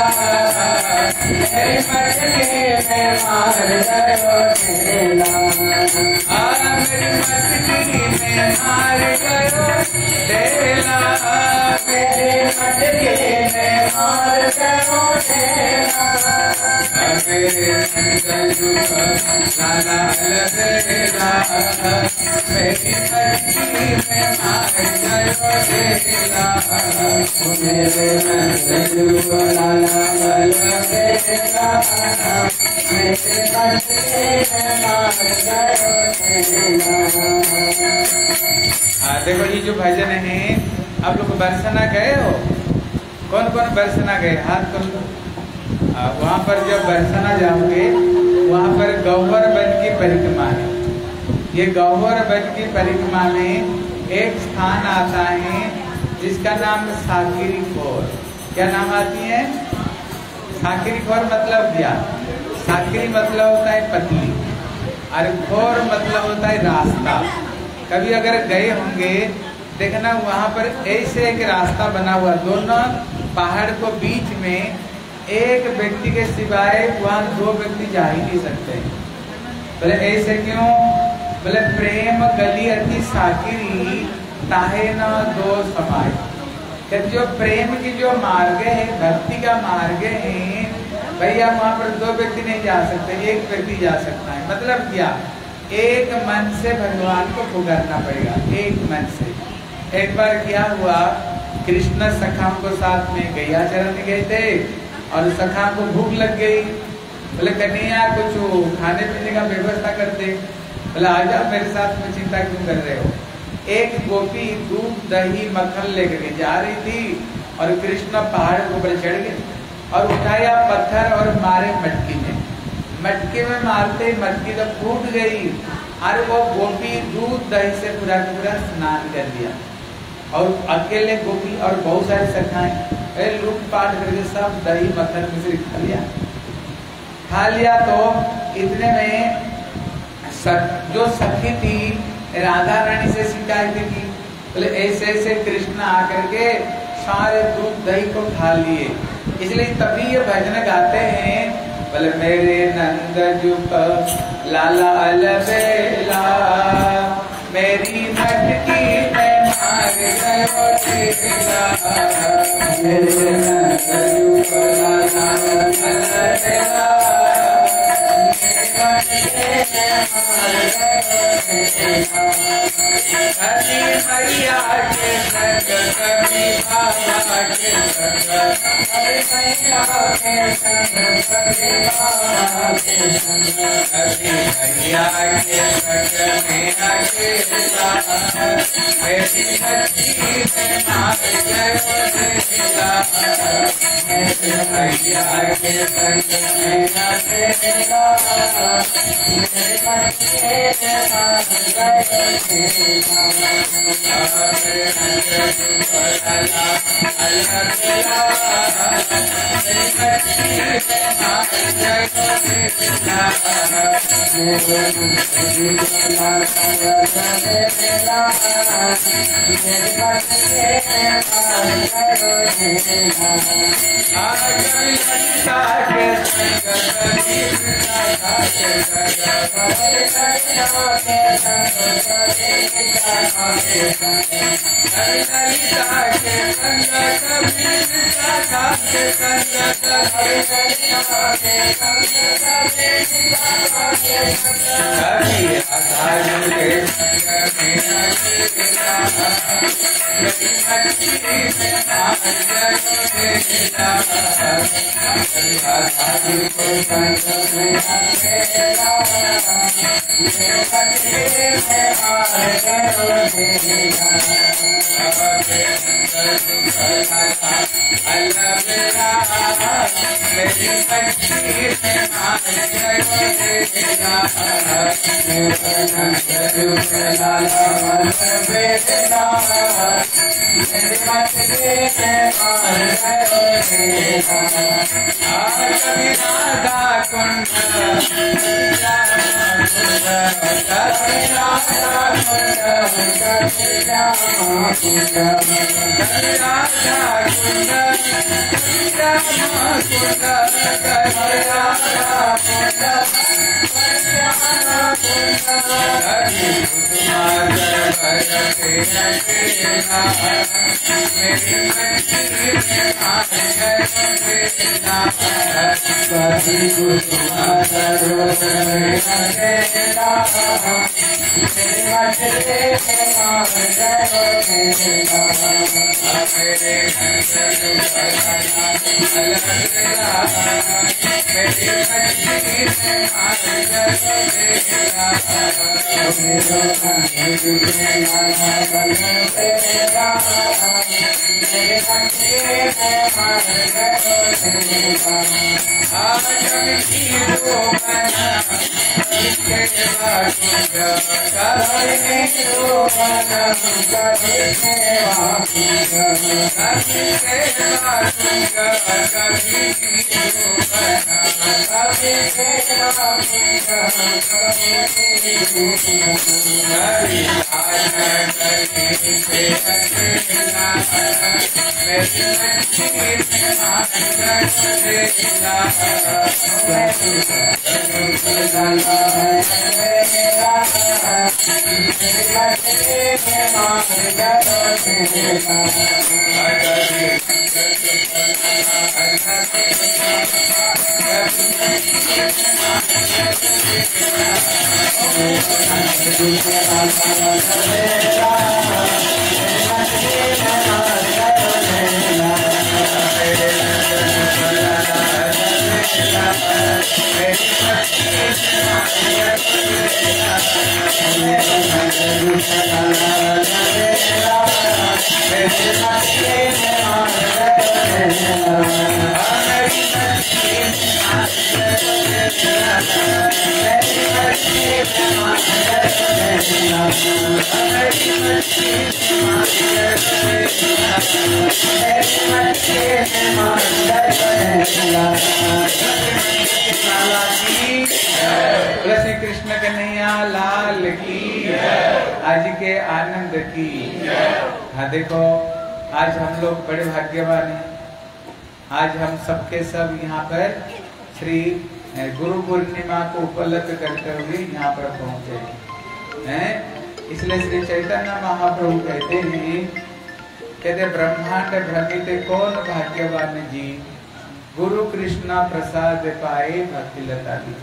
मेरी मटकी में मार गयो डेला। आ मेरी मटकी में मार गयो डेला, मेरी मटकी में मार गयो डेला। मेरे नंद जुक लाला अलबेला, मेरी मटकी में मार गयो डेला। मेरे नंद जुक लाला अलबेला, मेरी मटकी में मार गयो डेला। हाँ देखो, ये जो भजन है, आप लोग बरसना गए हो? कौन कौन बरसना गए, हाथ कर लो। वहाँ पर जब बरसना जाओगे, वहाँ पर गह्वर वन की परिक्रमा है। ये गह्वर वन की परिक्रमा में एक स्थान आता है जिसका नाम साकिरी खोर। क्या नाम आती है? साकिरी खोर मतलब क्या? साकिरी मतलब होता है पतली, और खोर मतलब होता है रास्ता। कभी अगर गए होंगे, देखना वहाँ पर ऐसे एक रास्ता बना हुआ, दोनों पहाड़ को बीच में, एक व्यक्ति के सिवाय वहाँ दो व्यक्ति जा ही नहीं सकते। बोले ऐसे क्यों? बोले प्रेम गली अति साकिरी, ताहे न दो समाय। जो प्रेम की जो मार्ग है, भक्ति का मार्ग है भैया, वहाँ पर दो व्यक्ति नहीं जा सकते, एक व्यक्ति जा सकता है। मतलब क्या? एक मन से भगवान को पुकारना पड़ेगा, एक मन से। एक बार क्या हुआ, कृष्ण सखा को साथ में गैया चराने गए थे और सखा को भूख लग गई। बोले कन्हैया कुछ खाने पीने का व्यवस्था करते। बोले आजा मेरे साथ में, चिंता क्यों कर रहे हो। एक गोपी दूध दही मक्खन लेकर जा रही थी और कृष्ण पहाड़ के ऊपर चढ़ गए और उठाया पत्थर और मारे मटकी में। मटकी में मारते मटकी तो फूट गई और वो गोपी दूध दही से पूरा पूरा स्नान कर दिया। और अकेले गोपी और बहुत सारे सखाएं लूटपाट करके सब दही मक्खन मिश्री खा लिया खा लिया तो इतने में सख, जो सखी थी राधा रानी से शिकायत की। बोले ऐसे ऐसे कृष्ण आकर के सारे दूध दही को खा लिए, इसलिए तभी ये भजन गाते हैं। बोले मेरे नंद जुप लाला अलबेला, मेरी मटकी में मार गयो ढेला। मेरे नंद जुप लाला अलबेला, कभी मैया के संग कभी बाबा के संग, कभी मैया के संग कभी बाबा के संग, कभी मैया के संग मेरा के साथ, मेरी मटकी में मार गयो ढेला। मेरे मैया के संग मेरा के साथ, मेरी मटकी में मार गयो Thank you. श्री कृष्ण कन्हैया लाल की, आज के आनंद की। हाँ देखो, आज हम लोग बड़े भाग्यवान हैं। आज हम सबके सब यहाँ पर श्री गुरु पूर्णिमा को उपलब्ध करते हुए यहाँ पर पहुँचे हैं। इसलिए श्री चैतन्य महाप्रभु कहते हैं, कहते ब्रह्मांड भ्रमित कौन भाग्यवान जी, गुरु कृष्णा प्रसाद पाए भक्ति लता दी।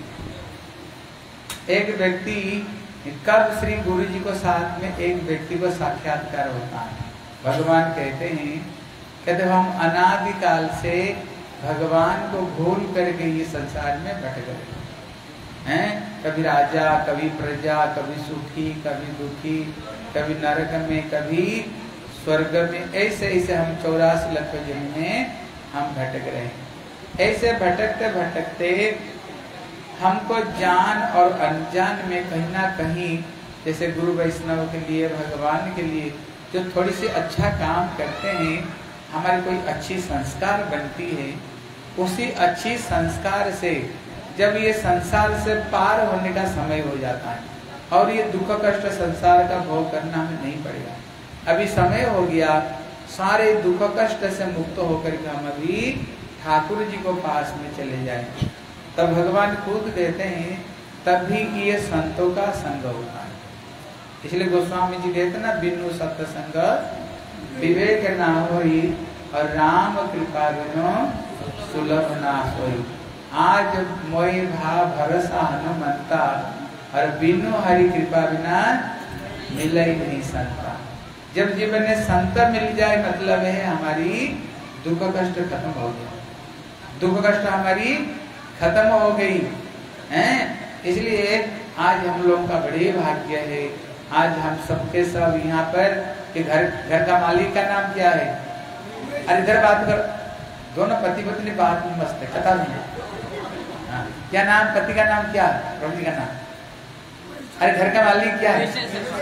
एक व्यक्ति कब श्री गुरु जी को साथ में एक व्यक्ति को साक्षात्कार होता है। भगवान कहते हैं, कहते हम अनादि काल से भगवान को भूल करके ये संसार में भटक रहे हैं। कभी राजा, कभी प्रजा, कभी सुखी, कभी दुखी, कभी नरक में, कभी स्वर्ग में, ऐसे ऐसे हम चौरासी लाख जन्म में हम भटक रहे हैं। ऐसे भटकते भटकते हमको जान और अनजान में कहीं ना कहीं, जैसे गुरु वैष्णव के लिए, भगवान के लिए जो थोड़ी सी अच्छा काम करते हैं, हमारी कोई अच्छी संस्कार बनती है। उसी अच्छी संस्कार से जब ये संसार से पार होने का समय हो जाता है और ये दुख कष्ट संसार का भोग करना हमें नहीं पड़ेगा, अभी समय हो गया सारे दुख कष्ट से मुक्त होकर के हम अभी ठाकुर जी को पास में चले जाएं। तब भगवान खुद कहते हैं, तभी ये संतों का संग होता है। इसलिए गोस्वामी जी कहते ना, बिनु सत्संग विवेक ना होई और राम कृपा बिनु सुलभ ना होई। आज मोहि भाव भरोसा हनुमंता और बिनु हरि कृपा बिना मिले ही नहीं संता। जब जीवन में संत मिल जाए, मतलब है हमारी दुख कष्ट खत्म हो गया, दुख कष्ट हमारी खत्म हो गई हैं। इसलिए आज हम लोग का बड़े भाग्य है। आज हम सबके सब यहाँ पर कि घर घर का मालिक का नाम क्या है? अरे इधर बात कर, दोनों पति पत्नी बात में मस्त है, कथा नहीं। हाँ, क्या नाम? पति का नाम क्या? प्रभु जी का नाम। अरे घर का मालिक क्या है?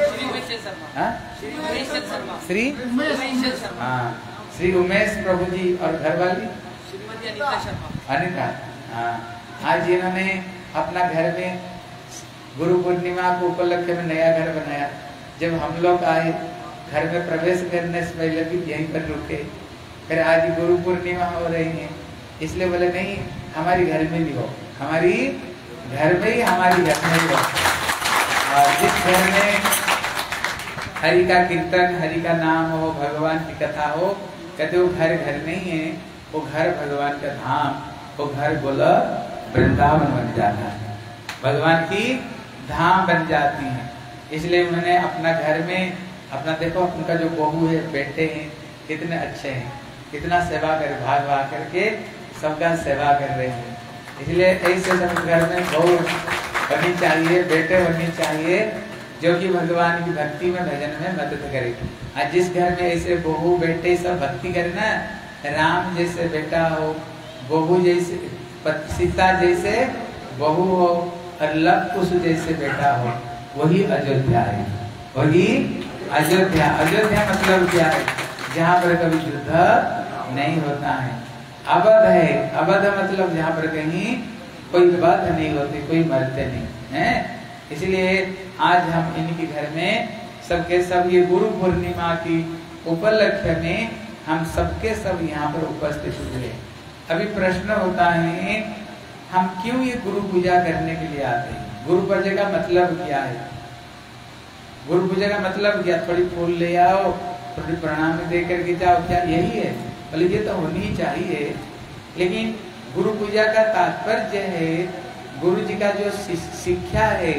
श्री हाँ श्री उमेश प्रभु जी। और घर वाली अनिता। हाँ, आज इन्होंने अपना घर में गुरु पूर्णिमा को उपलक्ष्य में नया घर बनाया। जब हम लोग आए, घर में प्रवेश करने से पहले भी यहीं पर रुके। फिर आज गुरु पूर्णिमा हो रही है, इसलिए बोले नहीं हमारी घर में भी हो, हमारी घर में ही हमारी घर में ही हो। और जिस घर में हरि का कीर्तन, हरि का नाम हो, भगवान की कथा हो, कहते वो घर घर नहीं है, वो घर भगवान का धाम, वो घर बोला वृंदावन बन जाता है, भगवान की धाम बन जाती है। इसलिए उन्होंने अपना घर में अपना, देखो उनका जो बहू है, बेटे हैं, कितने अच्छे हैं, कितना सेवा कर भाग भाग करके सबका सेवा कर रहे हैं। इसलिए ऐसे सब घर में बहू बननी चाहिए, बेटे बननी चाहिए, जो कि भगवान की भक्ति में, भजन में मदद करे। आज जिस घर में ऐसे बहू बेटे सब भक्ति करे ना, राम जैसे बेटा हो, बहू जैसे, सीता जैसे बहू हो और लव कुश जैसे बेटा हो, वही अयोध्या है, वही अयोध्या। अयोध्या मतलब क्या है? जहाँ पर कभी युद्ध नहीं होता है, अवध है। अवध मतलब जहाँ पर कहीं कोई वध नहीं होती, कोई मरते नहीं है। इसलिए आज हम इनके घर में सबके सब ये गुरु पूर्णिमा की उपलक्ष्य में हम सबके सब यहाँ पर उपस्थित हुए। अभी प्रश्न होता है, हम क्यों ये गुरु पूजा करने के लिए आते हैं? गुरु पूजा का मतलब क्या है? गुरु पूजा का मतलब क्या? थोड़ी फूल ले आओ, थोड़ी प्रणाम दे करके जाओ, क्या यही है? बोले ये तो होनी चाहिए, लेकिन गुरु पूजा का तात्पर्य है, गुरु जी का जो शिक्षा है,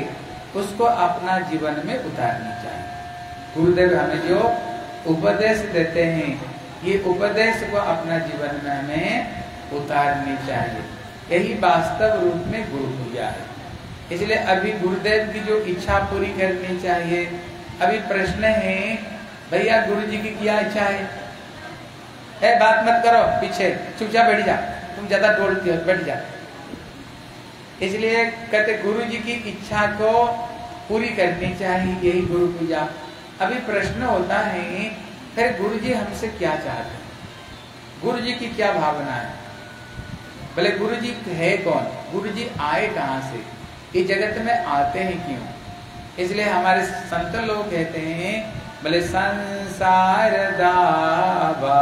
उसको अपना जीवन में उतारनी चाहिए। गुरुदेव हमें जो उपदेश देते हैं, ये उपदेश को अपना जीवन में हमें उतारनी चाहिए। यही वास्तव रूप में गुरु पूजा है। इसलिए अभी गुरुदेव की जो इच्छा पूरी करनी चाहिए। अभी प्रश्न है, भैया गुरु जी की क्या इच्छा है? ए, बात मत करो, पीछे चुपचाप बैठ जा, तुम ज्यादा डोलती हो, बैठ जा। इसलिए कहते गुरु जी की इच्छा को पूरी करनी चाहिए, यही गुरु पूजा। अभी प्रश्न होता है, फिर गुरु जी हमसे क्या चाहते हैं? गुरु जी की क्या भावना है? बोले गुरु जी है कौन? गुरु जी आए कहाँ से? इस जगत में आते हैं क्यों? इसलिए हमारे संत लोग कहते हैं, बोले संसार दावा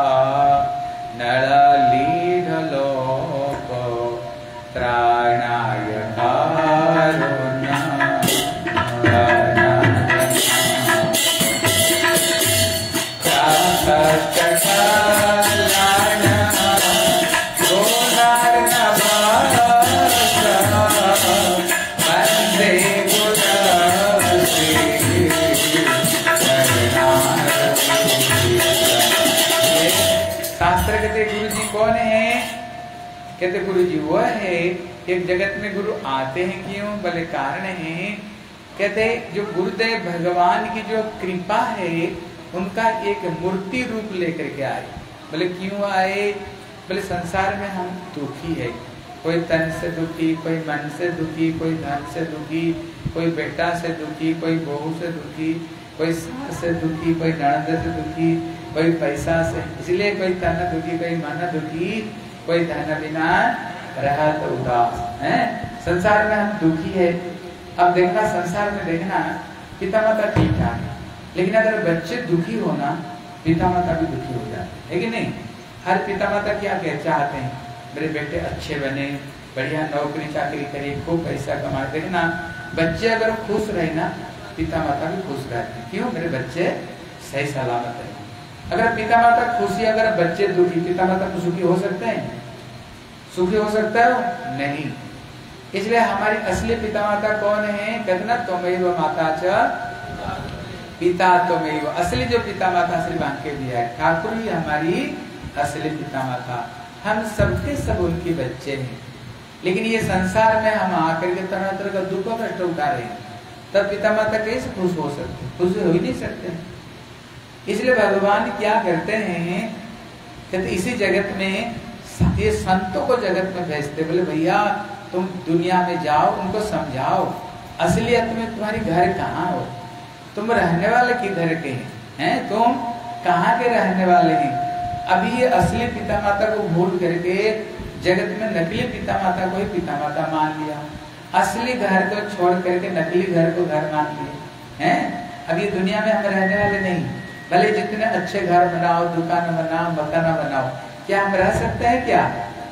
नरलीढ़ लोक त्राणाय कारुण्य कहते गुरु जी वो है। एक जगत में गुरु आते हैं क्यों? बोले कारण है, कहते जो गुरुदेव भगवान की जो कृपा है उनका एक मूर्ति रूप लेकर के आए। बोले क्यों आए? बोले संसार में हम दुखी है, कोई तन से दुखी, कोई मन से दुखी, कोई धन से दुखी, कोई बेटा से दुखी, कोई बहू से दुखी, कोई सास से दुखी, कोई ननद से दुखी, कोई पैसा से, इसलिए कोई तन दुखी, कोई मन दुखी, कोई धन बिना रहत उदास है। संसार में हम दुखी है। अब देखना, संसार में देखना पिता माता ठीक ठाक है, लेकिन अगर बच्चे दुखी होना, पिता माता भी दुखी हो जाते है कि नहीं? हर पिता माता क्या कह चाहते हैं, मेरे बेटे अच्छे बने, बढ़िया नौकरी चाकरी करे, खूब पैसा कमाए। देखना बच्चे अगर खुश रहे ना, पिता माता भी खुश रहते। क्यों? मेरे बच्चे सही सलामत है। अगर पिता माता खुशी, अगर बच्चे दुखी, पिता माता को सुखी हो सकते हैं? सुखी हो सकता है? नहीं। इसलिए हमारी असली पिता माता कौन है? कहना त्वमेव माता च पिता त्वमेव। असली जो पिता माता श्री बांके भी है, ठाकुर ही हमारी असली पिता माता। हम सबके सब उनके बच्चे हैं, लेकिन ये संसार में हम आकर के तरह तरह का दुख और कष्ट उठा रहे हैं, तब पिता माता कैसे खुश हो सकते? खुश हो ही नहीं सकते। इसलिए भगवान क्या करते हैं, कहते इसी जगत में ये संतों को जगत में भेजते। बोले भैया तुम दुनिया में जाओ, उनको समझाओ असलियत में तुम्हारी घर कहाँ हो, तुम रहने वाले किधर के हैं, तुम कहाँ के रहने वाले हैं। अभी ये असली पिता माता को भूल करके जगत में नकली पिता माता को ही पिता माता मान लिया, असली घर को छोड़ करके नकली घर को घर मान लिया है। अब ये दुनिया में हम रहने वाले नहीं, भले जितने अच्छे घर बनाओ, दुकान बनाओ, मकान बनाओ, क्या हम रह सकते हैं? क्या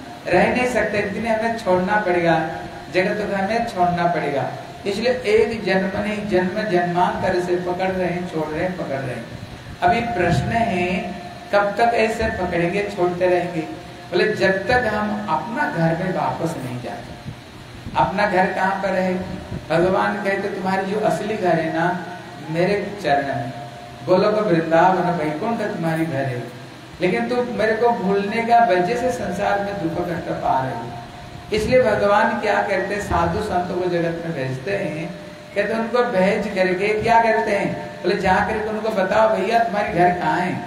रह नहीं सकते। इतने हमें छोड़ना पड़ेगा, जगत को हमें छोड़ना पड़ेगा। इसलिए एक जन्म नहीं, जन्म जन्मांतर से पकड़ रहे हैं, छोड़ रहे हैं, पकड़ रहे हैं। अभी प्रश्न है कब तक ऐसे पकड़ेंगे, छोड़ते रहेंगे? बोले जब तक हम अपना घर में वापस नहीं जाते। अपना घर कहाँ पर है? भगवान कहते तुम्हारी जो असली घर है ना, मेरे चरण में, गोलोक वृंदावन वैकुंठ तुम्हारी घर है, लेकिन तुम मेरे को भूलने का वजह से संसार में दुख कष्ट पा रहे हो। इसलिए भगवान क्या करते हैं, साधु संतों को जगत में भेजते हैं। कहते उनको भेज करके क्या करते हैं, बोले जा करके उनको बताओ भैया तुम्हारी घर कहाँ है,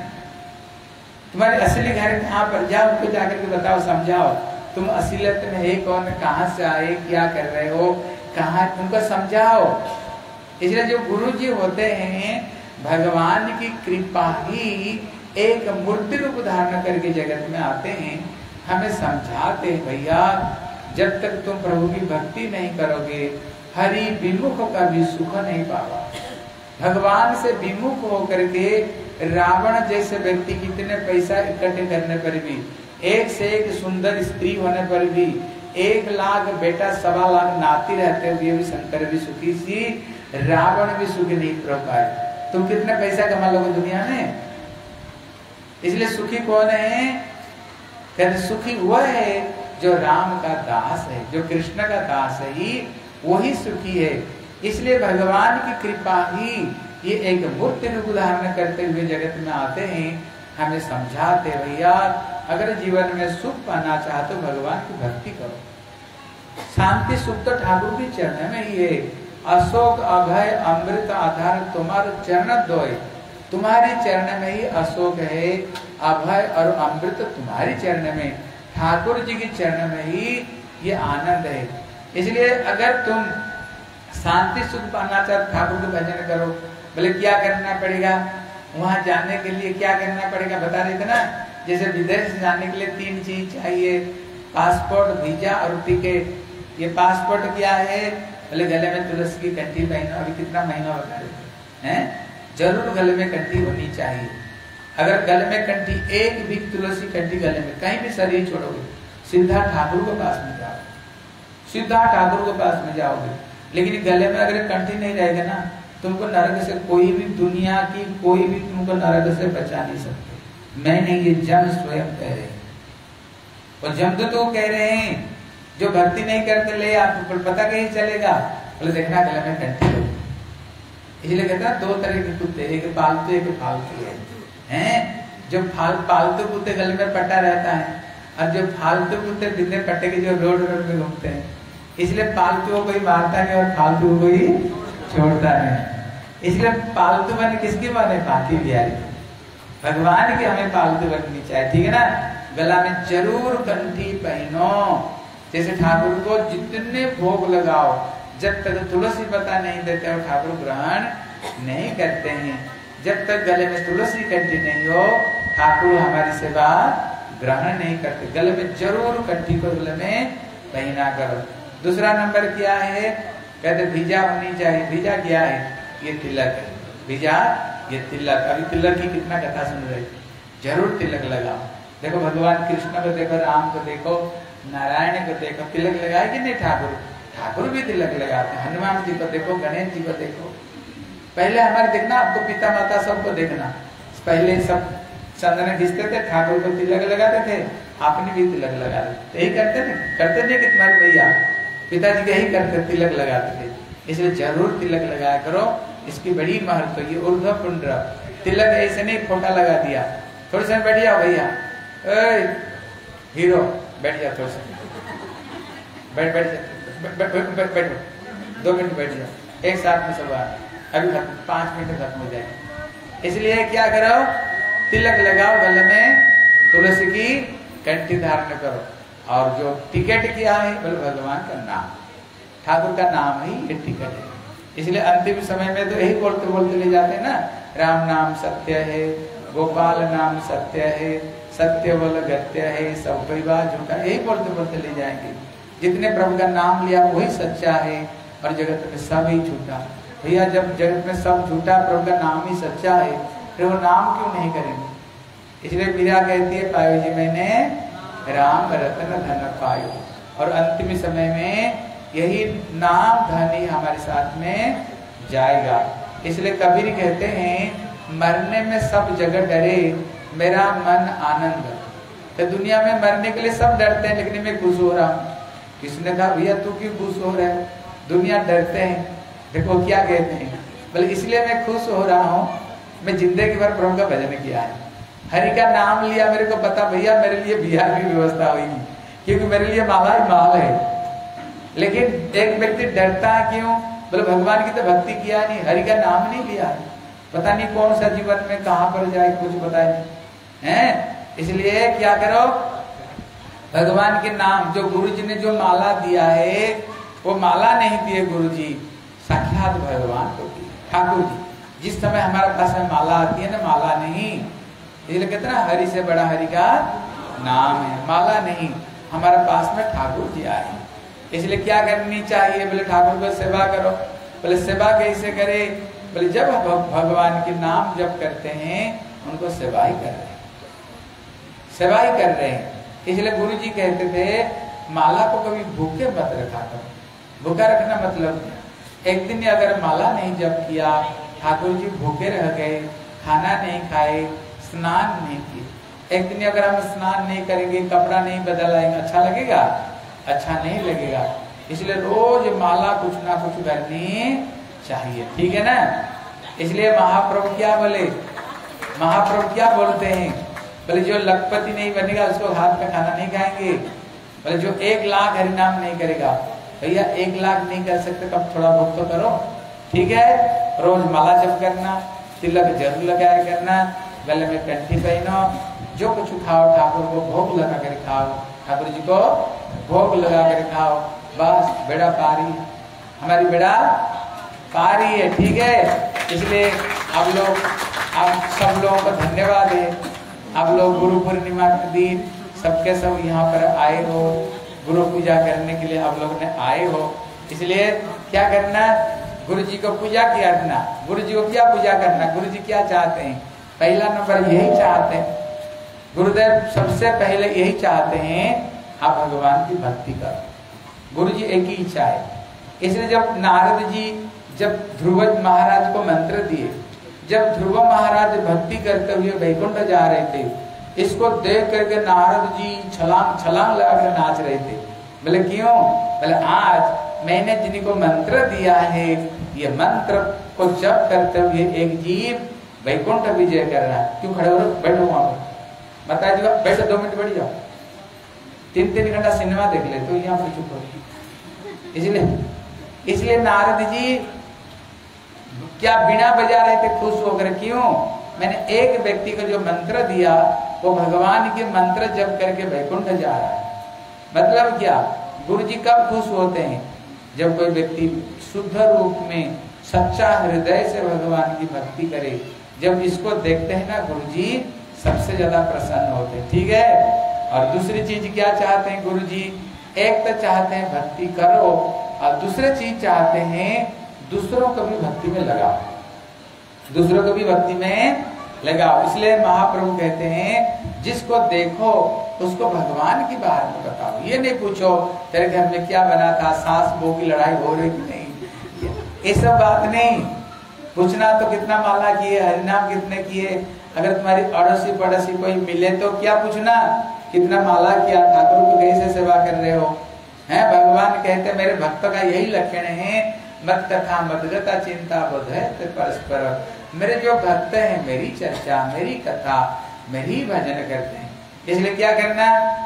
तुम्हारी असली घर कहाँ पर, जाओ उनको जाकर के बताओ, समझाओ तुम असलियत में है कौन, कहाँ से आए, क्या कर रहे हो, कहाँ, उनको समझाओ। इसलिए जो गुरु जी होते हैं, भगवान की कृपा ही एक मूर्ति रूप धारण करके जगत में आते हैं, हमें समझाते हैं भैया जब तक तुम प्रभु की भक्ति नहीं करोगे, हरि विमुख का भी सुख नहीं पाओ। भगवान से विमुख होकर के रावण जैसे व्यक्ति कितने पैसा इकट्ठे करने पर भी, एक से एक सुंदर स्त्री होने पर भी, एक लाख बेटा सवा लाख नाती रहते हुए भी शंकर भी सुखी सी, रावण भी सुखी नहीं हो पाए। तुम कितने पैसा कमा लोगे दुनिया में? इसलिए सुखी कौन है? कहते सुखी वह है जो राम का दास है, जो कृष्ण का दास है, ही वही सुखी है। इसलिए भगवान की कृपा ही ये एक मूर्ति रूप धारण करते हुए जगत में आते हैं, हमें समझाते भैया अगर जीवन में सुख पाना चाहते हो भगवान की भक्ति करो। शांति सुख तो ठाकुर के चरण में ही है। अशोक अभय अमृत आधार तुम्हारे चरण दोय, तुम्हारे चरण में ही अशोक है, अभय और अमृत तुम्हारे चरण में, ठाकुर जी के चरण में ही ये आनंद है। इसलिए अगर तुम शांति सुख पाना चाहते ठाकुर के भजन करो। बोले क्या करना पड़ेगा? वहां जाने के लिए क्या करना पड़ेगा बता रहे थे ना, जैसे विदेश जाने के लिए तीन चीज चाहिए, पासपोर्ट, वीजा और टिकट। ये पासपोर्ट क्या है? बोले गले में तुलसी की कंठी पहनो। अभी कितना महीना बता रहे हैं, जरूर गले में कंठी होनी चाहिए। अगर गले में कंठी, एक भी तुलसी कंठी गले में, कहीं भी शरीर छोड़ोगे सीधा ठाकुर के पास में जाओ, सीधा ठाकुर के पास में जाओगे। लेकिन गले में अगर कंठी नहीं रहेगा ना, तुमको नरक से कोई भी, दुनिया की कोई भी तुमको नरक से बचा नहीं सकते। मैं नहीं, ये जम स्वयं कह रहे हैं। और जम तो, तो कह रहे हैं जो भक्ति नहीं करते ले आपको पता कहीं चलेगा। बोले देखना गले में कंठी हो। इसलिए कहते हैं दो तरह के कुत्ते, एक पालतू एक फालतू है, हैं? जो फाल पालतू कुत्ते गले में पट्टा रहता है, और जो फालतू कुत्ते बिना पट्टे के जो रोड रोड में घूमते हैं। इसलिए पालतू को कोई मारता नहीं और फालतू को कोई छोड़ता नहीं। इसलिए पालतू बने किसकी बने? पाती बिहारी भगवान की हमें पालतू बननी चाहिए, ठीक है ना। गला में जरूर कंठी पहनो। जैसे ठाकुर को जितने भोग लगाओ, जब तक तुलसी पता नहीं देते और ठाकुर ग्रहण नहीं करते हैं, जब तक गले में तुलसी कंठी नहीं हो ठाकुर हमारी सेवा ग्रहण नहीं करते। गले में जरूर कंठी को गले में पहना करो। दूसरा नंबर क्या है? कहते वीजा होनी चाहिए। वीजा क्या है? ये तिलक है। वीजा ये तिलक। अभी तिलक की कितना कथा सुन रहे, जरूर तिलक लगाओ। देखो भगवान कृष्ण को देखो, राम को देखो, नारायण को देखो, तिलक लगाए कि नहीं ठाकुर? ठाकुर भी तिलक लगाते। हनुमान जी को देखो, गणेश जी को देखो। पहले हमारे देखना, आपको पिता माता सबको देखना, पहले सब चंदन घिसते थे, ठाकुर को तिलक लगाते थे, आपने भी तिलक लगा थे। यही करते थे, करते थे कि तुम्हारे भैया पिताजी के ही करते, तिलक लगाते थे। इसलिए जरूर तिलक लगाया करो, इसकी बड़ी महत्व। ये ऊर्ध्व पुंड्र तिलक ऐसे नहीं फोटा लगा दिया, थोड़ी सी बैठ जाओ भैया, हीरो बैठ जाओ, थोड़ी सी बैठ बैठ बैठ बैठ दो मिनट बैठ जाओ, एक साथ में सब अभी पांच मिनट खत्म हो जाएगा। इसलिए क्या करो? तिलक लगाओ, गले में तुलसी की कंठी धारण करो। और जो टिकट किया है बोले भगवान का नाम, ठाकुर का नाम ही ये टिकट है। इसलिए अंतिम समय में तो यही बोलते बोलते ले जाते हैं ना, राम नाम सत्य है, गोपाल नाम सत्य है, सत्य बोल गत्य है, सब कोई बात झूठा, यही बोलते बोलते ले जाएंगे। जितने प्रभु का नाम लिया वही सच्चा है और जगत में सब ही झूठा। भैया जब जगत में सब झूठा, प्रभु का नाम ही सच्चा है, फिर वो नाम क्यों नहीं करेंगे? इसलिए मीरा कहती है, पायो जी मैंने राम रतन धन पायो। और अंतिम समय में यही नाम धन ही हमारे साथ में जाएगा। इसलिए कबीर कहते हैं, मरने में सब जगह डरे, मेरा मन आनंद। तो दुनिया में मरने के लिए सब डरते हैं, लेकिन मैं खुश हो रहा हूँ। किसने कहा भैया तू क्यों खुश हो रहा है? दुनिया डरते हैं। देखो क्या कहते हैं, बोले इसलिए मैं खुश हो रहा हूँ, मैं जिंदगी भर प्रभु का भजन किया है, हरि का नाम लिया, मेरे को पता भैया मेरे लिए बिहार की व्यवस्था होगी, क्योंकि मेरे लिए माला ही माल है। लेकिन एक व्यक्ति डरता है क्यों? बोले भगवान की तो भक्ति किया नहीं, हरि का नाम नहीं लिया, पता नहीं कौन सा जीवन में कहाँ पर जाए, कुछ बताए नहीं है। इसलिए क्या करो? भगवान के नाम, जो गुरु जी ने जो माला दिया है, वो माला नहीं दिए गुरु जी, साक्षात भगवान को दी ठाकुर जी। जिस समय हमारे पास में माला आती है ना, माला नहीं, इसलिए कहते हैं ना हरि से बड़ा हरि का नाम है, माला नहीं। हमारे पास में ठाकुर जी आए, इसलिए क्या करनी चाहिए? बोले ठाकुर को सेवा करो। बोले सेवा कैसे करे? बोले जब भगवान के नाम जब करते हैं उनको सेवा ही कर रहे हैं, सेवा ही कर रहे हैं। इसलिए गुरु जी कहते थे माला को कभी भूखे मत रखा करो। भूखा रखना मतलब एक दिन अगर माला नहीं जप किया, ठाकुर जी भूखे रह गए, खाना नहीं खाए, स्नान नहीं किए। एक दिन अगर हम स्नान नहीं करेंगे, कपड़ा नहीं बदलाएंगे, अच्छा लगेगा? अच्छा नहीं लगेगा। इसलिए रोज माला कुछ ना कुछ करनी चाहिए, ठीक है ना। इसलिए महाप्रभु क्या बोले, महाप्रभु क्या बोलते हैं, बोले जो लखपति नहीं बनेगा उसको हाथ में खाना नहीं खाएंगे। बोले जो एक लाख हरिनाम नहीं करेगा, भैया एक लाख नहीं कर सकते तब थोड़ा बहुत तो करो, ठीक है। रोज माला जप करना, तिलक जरूर लगाया करना, गले में कंठी पहनो, जो कुछ खाओ ठाकुर को भोग लगा कर खाओ, ठाकुर जी को भोग लगा कर खाओ, बस बेड़ा पारी, हमारी बेड़ा पारी है, ठीक है। इसलिए आप लोग, आप सब लोगों को धन्यवाद है, आप लोग गुरु पूर्णिमा के दिन सबके सब यहाँ पर आए हो, गुरु पूजा करने के लिए आप लोग ने आए हो। इसलिए क्या करना, गुरु जी को पूजा किया करना। गुरु जी को क्या पूजा करना, गुरु जी क्या चाहते हैं, पहला नंबर यही चाहते हैं, गुरुदेव सबसे पहले यही चाहते हैं आप भगवान की भक्ति करो। गुरु जी एक ही इच्छा है। इसलिए जब नारद जी जब ध्रुव महाराज को मंत्र दिए, जब ध्रुव महाराज भक्ति करते हुए वैकुंठ जा रहे थे, इसको देख करके नारद जी छलांग छलांग लगाकर नाच रहे थे। बोले क्यों, बोले आज मैंने जिनको मंत्र दिया है, ये मंत्र को जप करते हुए एक जीव वैकुंठ विजय कर रहा है। क्यों खड़े हो रहे, बैठो वहां पर, बता दीजिए, बैठो दो मिनट बैठ जाओ, तीन तीन घंटा सिनेमा देख ले तो यहाँ पर चुप हो। इसलिए इसलिए नारद जी क्या बिना बजा रहे थे खुश होकर, क्यों, मैंने एक व्यक्ति को जो मंत्र दिया वो भगवान के मंत्र जप करके वैकुंठ जा रहा है। मतलब क्या, गुरु जी कब खुश होते हैं, जब कोई व्यक्ति शुद्ध रूप में सच्चा हृदय से भगवान की भक्ति करे। जब इसको देखते हैं ना गुरु जी सबसे ज्यादा प्रसन्न होते हैं, ठीक है। और दूसरी चीज क्या चाहते हैं गुरु जी, एक तो चाहते हैं भक्ति करो, और दूसरी चीज चाहते हैं दूसरों को भी भक्ति में लगाओ, दूसरों को भी भक्ति में लगाओ। इसलिए महाप्रभु कहते हैं जिसको देखो उसको भगवान की बारे में बताओ। ये नहीं पूछो तेरे घर में क्या बना था, सास बहू की लड़ाई हो रही कि नहीं, ये सब बात नहीं पूछना। तो कितना माला किए, हरिनाम कितने किए, अगर तुम्हारी अड़ोसी पड़ोसी कोई मिले तो क्या पूछना कितना माला किया, ठाकुर को कैसे सेवा कर रहे हो, हैं। भगवान कहते मेरे भक्त का यही लक्षण है, मत कथा मदगता चिंता बोध है परस्पर। मेरे जो भक्त हैं मेरी चर्चा, मेरी कथा, मेरी भजन करते हैं। इसलिए क्या करना,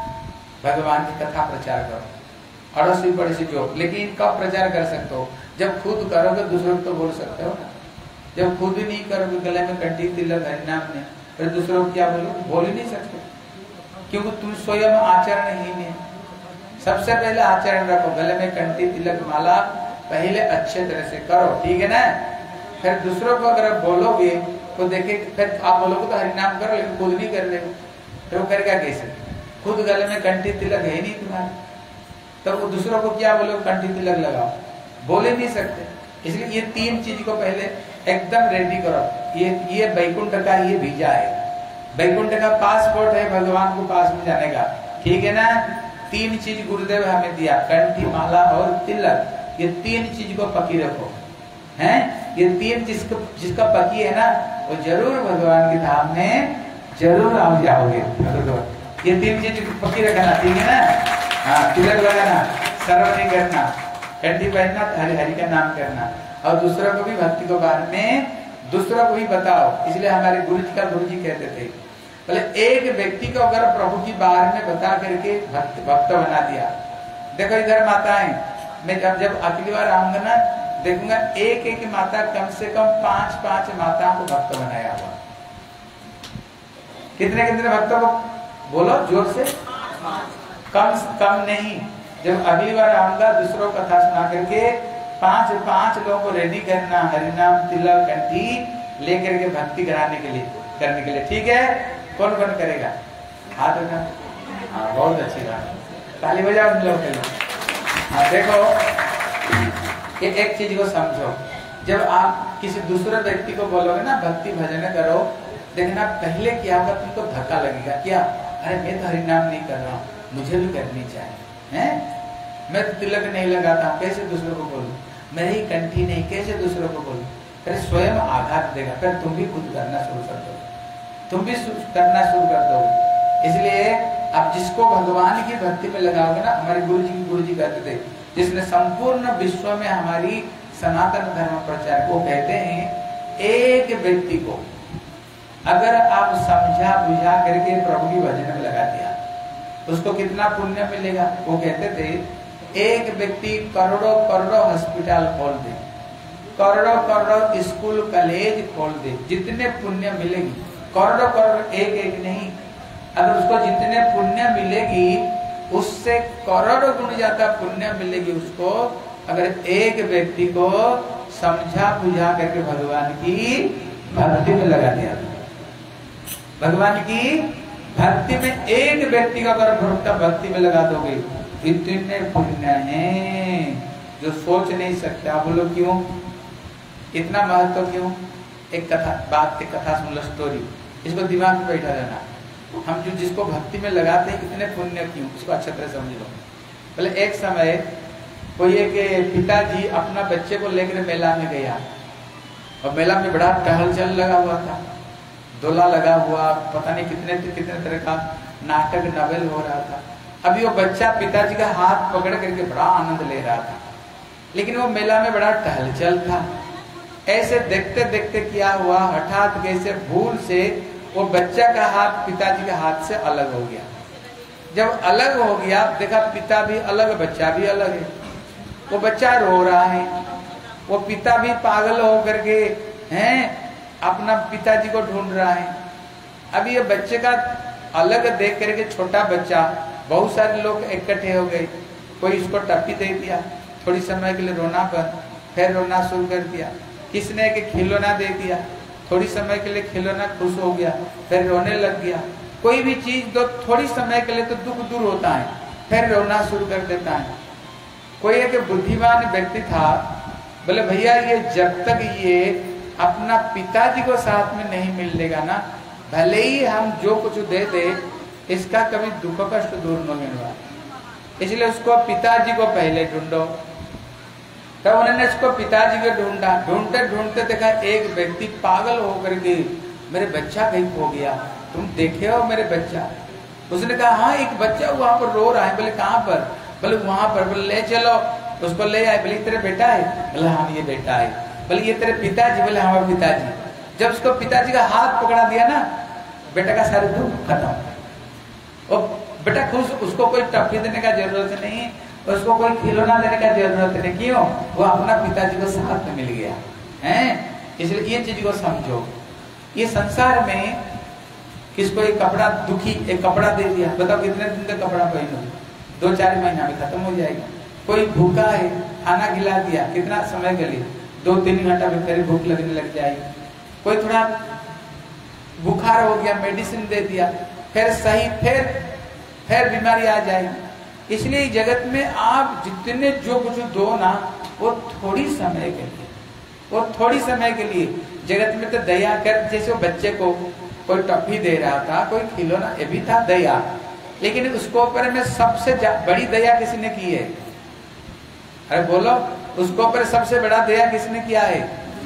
भगवान की कथा प्रचार करो, अड़ोसी पड़ोसी जो, लेकिन कब प्रचार कर सकते हो, जब खुद करोगे दूसरों को तो बोल सकते हो ना। जब खुद ही नहीं करोगे, गले में कंठी तिलक हरिनाम ने, फिर दूसरों को क्या बोलो, बोल ही नहीं सकते, क्योंकि तुम स्वयं आचरण ही नहीं। सबसे पहले आचरण रखो, गले में कंठी तिलक माला पहले अच्छे तरह से करो, ठीक है ना। फिर दूसरों को अगर बोलोगे तो देखे, फिर आप बोलोगे तो हरिनाम करो, लेकिन खुद नहीं कर रहे हो, तो वो करेगा कैसे, खुद गले में कंठी तिलक है नहीं तुम्हारे, तो वो दूसरों को क्या बोलो कंठी तिलक लगाओ, बोल ही नहीं सकते। इसलिए ये तीन चीज को पहले एकदम रेडी करो। ये ये वैकुंठ का ये वीजा है, वैकुंठ का पासपोर्ट है भगवान को पास में जाने का, ठीक है ना। तीन चीज गुरुदेव हमें दिया, कंठी माला और तिलक, ये तीन चीज को पकी रखो, हैं। ये तीन जिसको जिसका पकी है ना वो जरूर भगवान के धाम में जरूर आ जाओगे। ये तीन चीज पकी रखना, ठीक है ना। हाँ, तिलक लगाना, सर्वनी करना, कंठी पहनना, हरि हरि का नाम करना, और दूसरों को भी भक्ति को बारे में दूसरों को भी बताओ। इसलिए हमारे गुरु जी का गुरु जी कहते थे, बोले एक व्यक्ति को अगर प्रभु की बारे में बता करके भक्त भक्त बना दिया। देखो इधर माताएं, मैं जब जब अगली बार आऊंगा ना देखूंगा एक एक माता कम से कम पांच पांच माताओं को भक्त बनाया हुआ। कितने कितने भक्तों को बोलो जोर से, कम कम नहीं। जब अगली बार आऊंगा दूसरों को कथा सुना करके पांच पांच लोगों को रेडी करना, हरिनाम तिलक कंठी लेकर के भक्ति कराने के लिए करने के लिए, ठीक है। कौन कौन करेगा, हाथ उठा। हाँ, बहुत अच्छी बात, ताली बजाओ उन लोगों के लिए। हाँ, देखो ये एक चीज को समझो, जब आप किसी दूसरे व्यक्ति को बोलोगे ना भक्ति भजन करो, देखना पहले क्या होगा, तुमको धक्का लगेगा, क्या अरे मैं तो हरिनाम नहीं कर रहा हूँ, मुझे भी करनी चाहिए, हैं। मैं तो तिलक नहीं लगाता हूँ, कैसे दूसरों को बोलूं, मेरी कंठी नहीं, कैसे दूसरों को बोलूं। फिर स्वयं आघात देगा, फिर तुम भी खुद करना शुरू कर दो, तुम भी करना शुरू कर दो। इसलिए आप जिसको भगवान की भक्ति में लगाओगे ना, हमारे गुरु जी गुरु जी कहते थे जिसने संपूर्ण विश्व में हमारी सनातन धर्म प्रचार को कहते हैं, एक व्यक्ति को अगर आप समझा बुझा करके प्रभु की भजन में लगा दिया, उसको कितना पुण्य मिलेगा। वो कहते थे एक व्यक्ति करोड़ों करोड़ों हॉस्पिटल खोल दे, करोड़ों करोड़ों स्कूल कॉलेज खोल दे, जितने पुण्य मिलेगी, करोड़ों करोड़ एक एक नहीं, अगर उसको जितने पुण्य मिलेगी उससे करोड़ों गुण ज्यादा पुण्य मिलेगी उसको, अगर एक व्यक्ति को समझा बुझा करके भगवान की भक्ति में लगा दिया। भगवान की भक्ति में एक व्यक्ति का अगर भक्त भक्ति में लगा दोगे, इतने पुण्य हैं जो सोच नहीं सकते। आप बोलो क्यों इतना महत्व, क्यों? एक कथा बात एक कथा सुन लो, स्टोरी, इसको दिमाग में बैठा रहना। हम जो जिसको भक्ति में लगाते हैं इतने पुण्य क्यों, इसको अच्छी तरह समझ लो। पहले एक समय कोई एक पिताजी अपना बच्चे को लेकर मेला में गया, और मेला में बड़ा टहल चल लगा हुआ था, डोला लगा हुआ, पता नहीं कितने कितने तरह का नाटक नवल हो रहा था। अभी वो बच्चा पिताजी का हाथ पकड़ करके बड़ा आनंद ले रहा था, लेकिन वो मेला में बड़ा टहल चल था। ऐसे देखते देखते क्या हुआ, हठात कैसे भूल से वो बच्चा का हाथ पिताजी के हाथ से अलग हो गया। जब अलग हो गया, देखा पिता भी अलग बच्चा भी अलग है। वो बच्चा रो रहा है, वो पिता भी पागल हो करके हैं अपना पिताजी को ढूंढ रहा है। अभी ये बच्चे का अलग देख करके छोटा बच्चा, बहुत सारे लोग इकट्ठे हो गए, कोई इसको टप्पी दे दिया, थोड़ी समय के लिए रोना बंद, फिर रोना शुरू कर दिया। किसने के खिलौना दे दिया, थोड़ी समय के लिए खिलौना खुश हो गया, फिर रोने लग गया। कोई भी चीज दो थोड़ी समय के लिए तो दुख दूर होता है, फिर रोना शुरू कर देता है। कोई एक बुद्धिमान व्यक्ति था, बोले भैया ये जब तक ये अपना पिताजी को साथ में नहीं मिल लेगा ना, भले ही हम जो कुछ दे दे इसका कभी दुख कष्ट दूर नहीं होगा, इसलिए उसको पिताजी को पहले ढूंढो। तब तो उन्होंने इसको पिताजी को ढूंढा, ढूंढते ढूंढते देखा एक व्यक्ति पागल होकर के, मेरे बच्चा कहीं खो गया, तुम देखे हो मेरे बच्चा? उसने कहा हाँ एक बच्चा वहां पर रो रहा है। बोले कहाँ पर? बोले वहां पर। बोले ले चलो, उसको ले आए। बोले तेरे बेटा है? बोले हाँ ये बेटा है। बोले ये तेरे पिताजी? बोले हाँ पिताजी। जब उसको पिताजी का हाथ पकड़ा दिया ना, बेटा का सारे दुख खत्म। और बेटा खुश, उसको कोई टॉफी देने का जरूरत नहीं, उसको कोई खिलौना देने का जरूरत नहीं। क्यों? वो अपना पिताजी को साथ में मिल गया है। इसलिए ये चीज को समझो। ये संसार में किसको एक कपड़ा दुखी एक कपड़ा दे दिया, बताओ कितने दिन तक कपड़ा पहनो? दो चार महीना में खत्म हो जाएगा। कोई भूखा है, खाना खिला दिया, कितना समय के लिए? दो तीन घंटा में फिर भूख लगने लग जाएगी। कोई थोड़ा बुखार हो गया, मेडिसिन दे दिया, फिर सही फिर फिर बीमारी आ जाएगी। इसलिए जगत में आप जितने जो कुछ दो ना, वो थोड़ी समय के लिए, वो थोड़ी समय के लिए। जगत में तो दया कर, जैसे वो बच्चे को कोई टॉफी दे रहा था, कोई खिलौना, ये भी था दया, लेकिन उसको ऊपर में सबसे बड़ी दया किसने की है? अरे बोलो, उसको ऊपर सबसे बड़ा दया किसने किया है?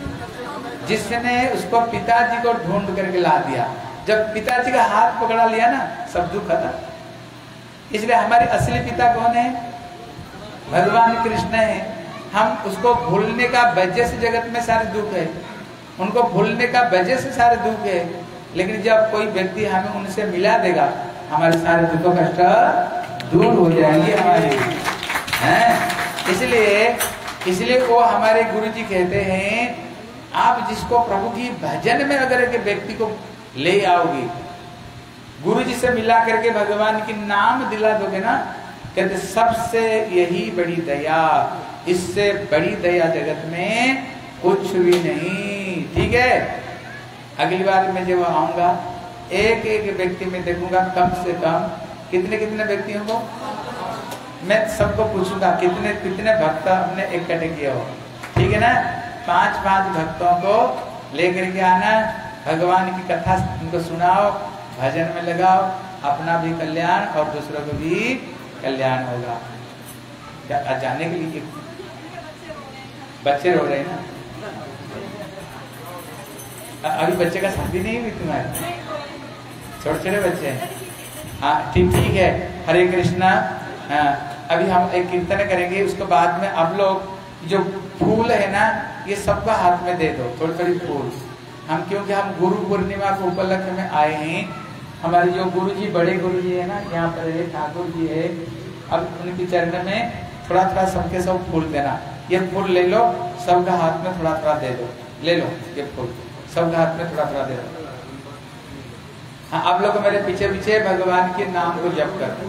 जिसने उसको पिताजी को ढूंढ करके ला दिया। जब पिताजी का हाथ पकड़ा लिया ना, सब दुख खत्म। इसलिए हमारे असली पिता कौन है? भगवान कृष्ण है। हम उसको भूलने का वजह से जगत में सारे दुख है, उनको भूलने का वजह से सारे दुख है। लेकिन जब कोई व्यक्ति हमें उनसे मिला देगा, हमारे सारे दुख कष्ट दूर हो जाएंगे हमारे हैं। इसलिए इसलिए वो हमारे गुरु जी कहते हैं, आप जिसको प्रभु की भजन में अगर एक व्यक्ति को ले आओगे, गुरु जी से मिला करके भगवान की नाम दिला दोगे ना, कहते सबसे यही बड़ी दया, इससे बड़ी दया जगत में कुछ भी नहीं। ठीक है, अगली बार मैं जब आऊंगा, एक एक व्यक्ति में देखूंगा, कम से कम कितने कितने व्यक्तियों को मैं सबको पूछूंगा, कितने कितने भक्त हमने इकट्ठे किए हो। ठीक है ना? पांच पांच भक्तों को लेकर के आना, भगवान की कथा उनको सुनाओ, भजन में लगाओ, अपना भी कल्याण और दूसरों को भी कल्याण होगा। जाने के लिए बच्चे रो रहे हैं ना, अभी बच्चे का शादी नहीं हुई तुम्हारे? छोटे छोटे बच्चे हैं। हाँ ठीक ठीक है। हरे कृष्णा। हाँ अभी हम एक कीर्तन करेंगे, उसके बाद में आप लोग जो फूल है ना ये सबका हाथ में दे दो, थोड़ी थोड़ी फूल। हम क्योंकि हम गुरु पूर्णिमा के उपलक्ष्य में आए हैं, हमारे जो गुरु जी बड़े गुरु जी है ना यहाँ पर है, ठाकुर जी है, अब उनके चरण में थोड़ा थोड़ा सबके सब फूल देना। ये फूल ले लो, सबका हाथ में थोड़ा थोड़ा दे दो, ले लो ये फूल सबका हाथ में थोड़ा थोड़ा दे दो। हाँ, आप लोग मेरे पीछे पीछे भगवान के नाम को जप कर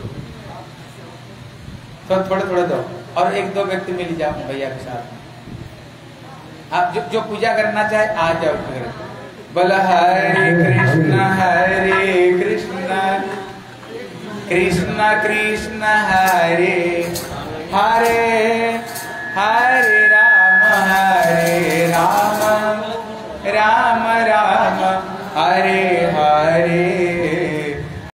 तो थोड़े थोड़े दो, और एक दो व्यक्ति मिल जाओ भैया के साथ। आप जो जो पूजा करना चाहे आ जाओ। बोला हरे कृष्ण हरे कृष्ण कृष्ण कृष्ण हरे हरे हरे राम हरे राम राम राम हरे हरे।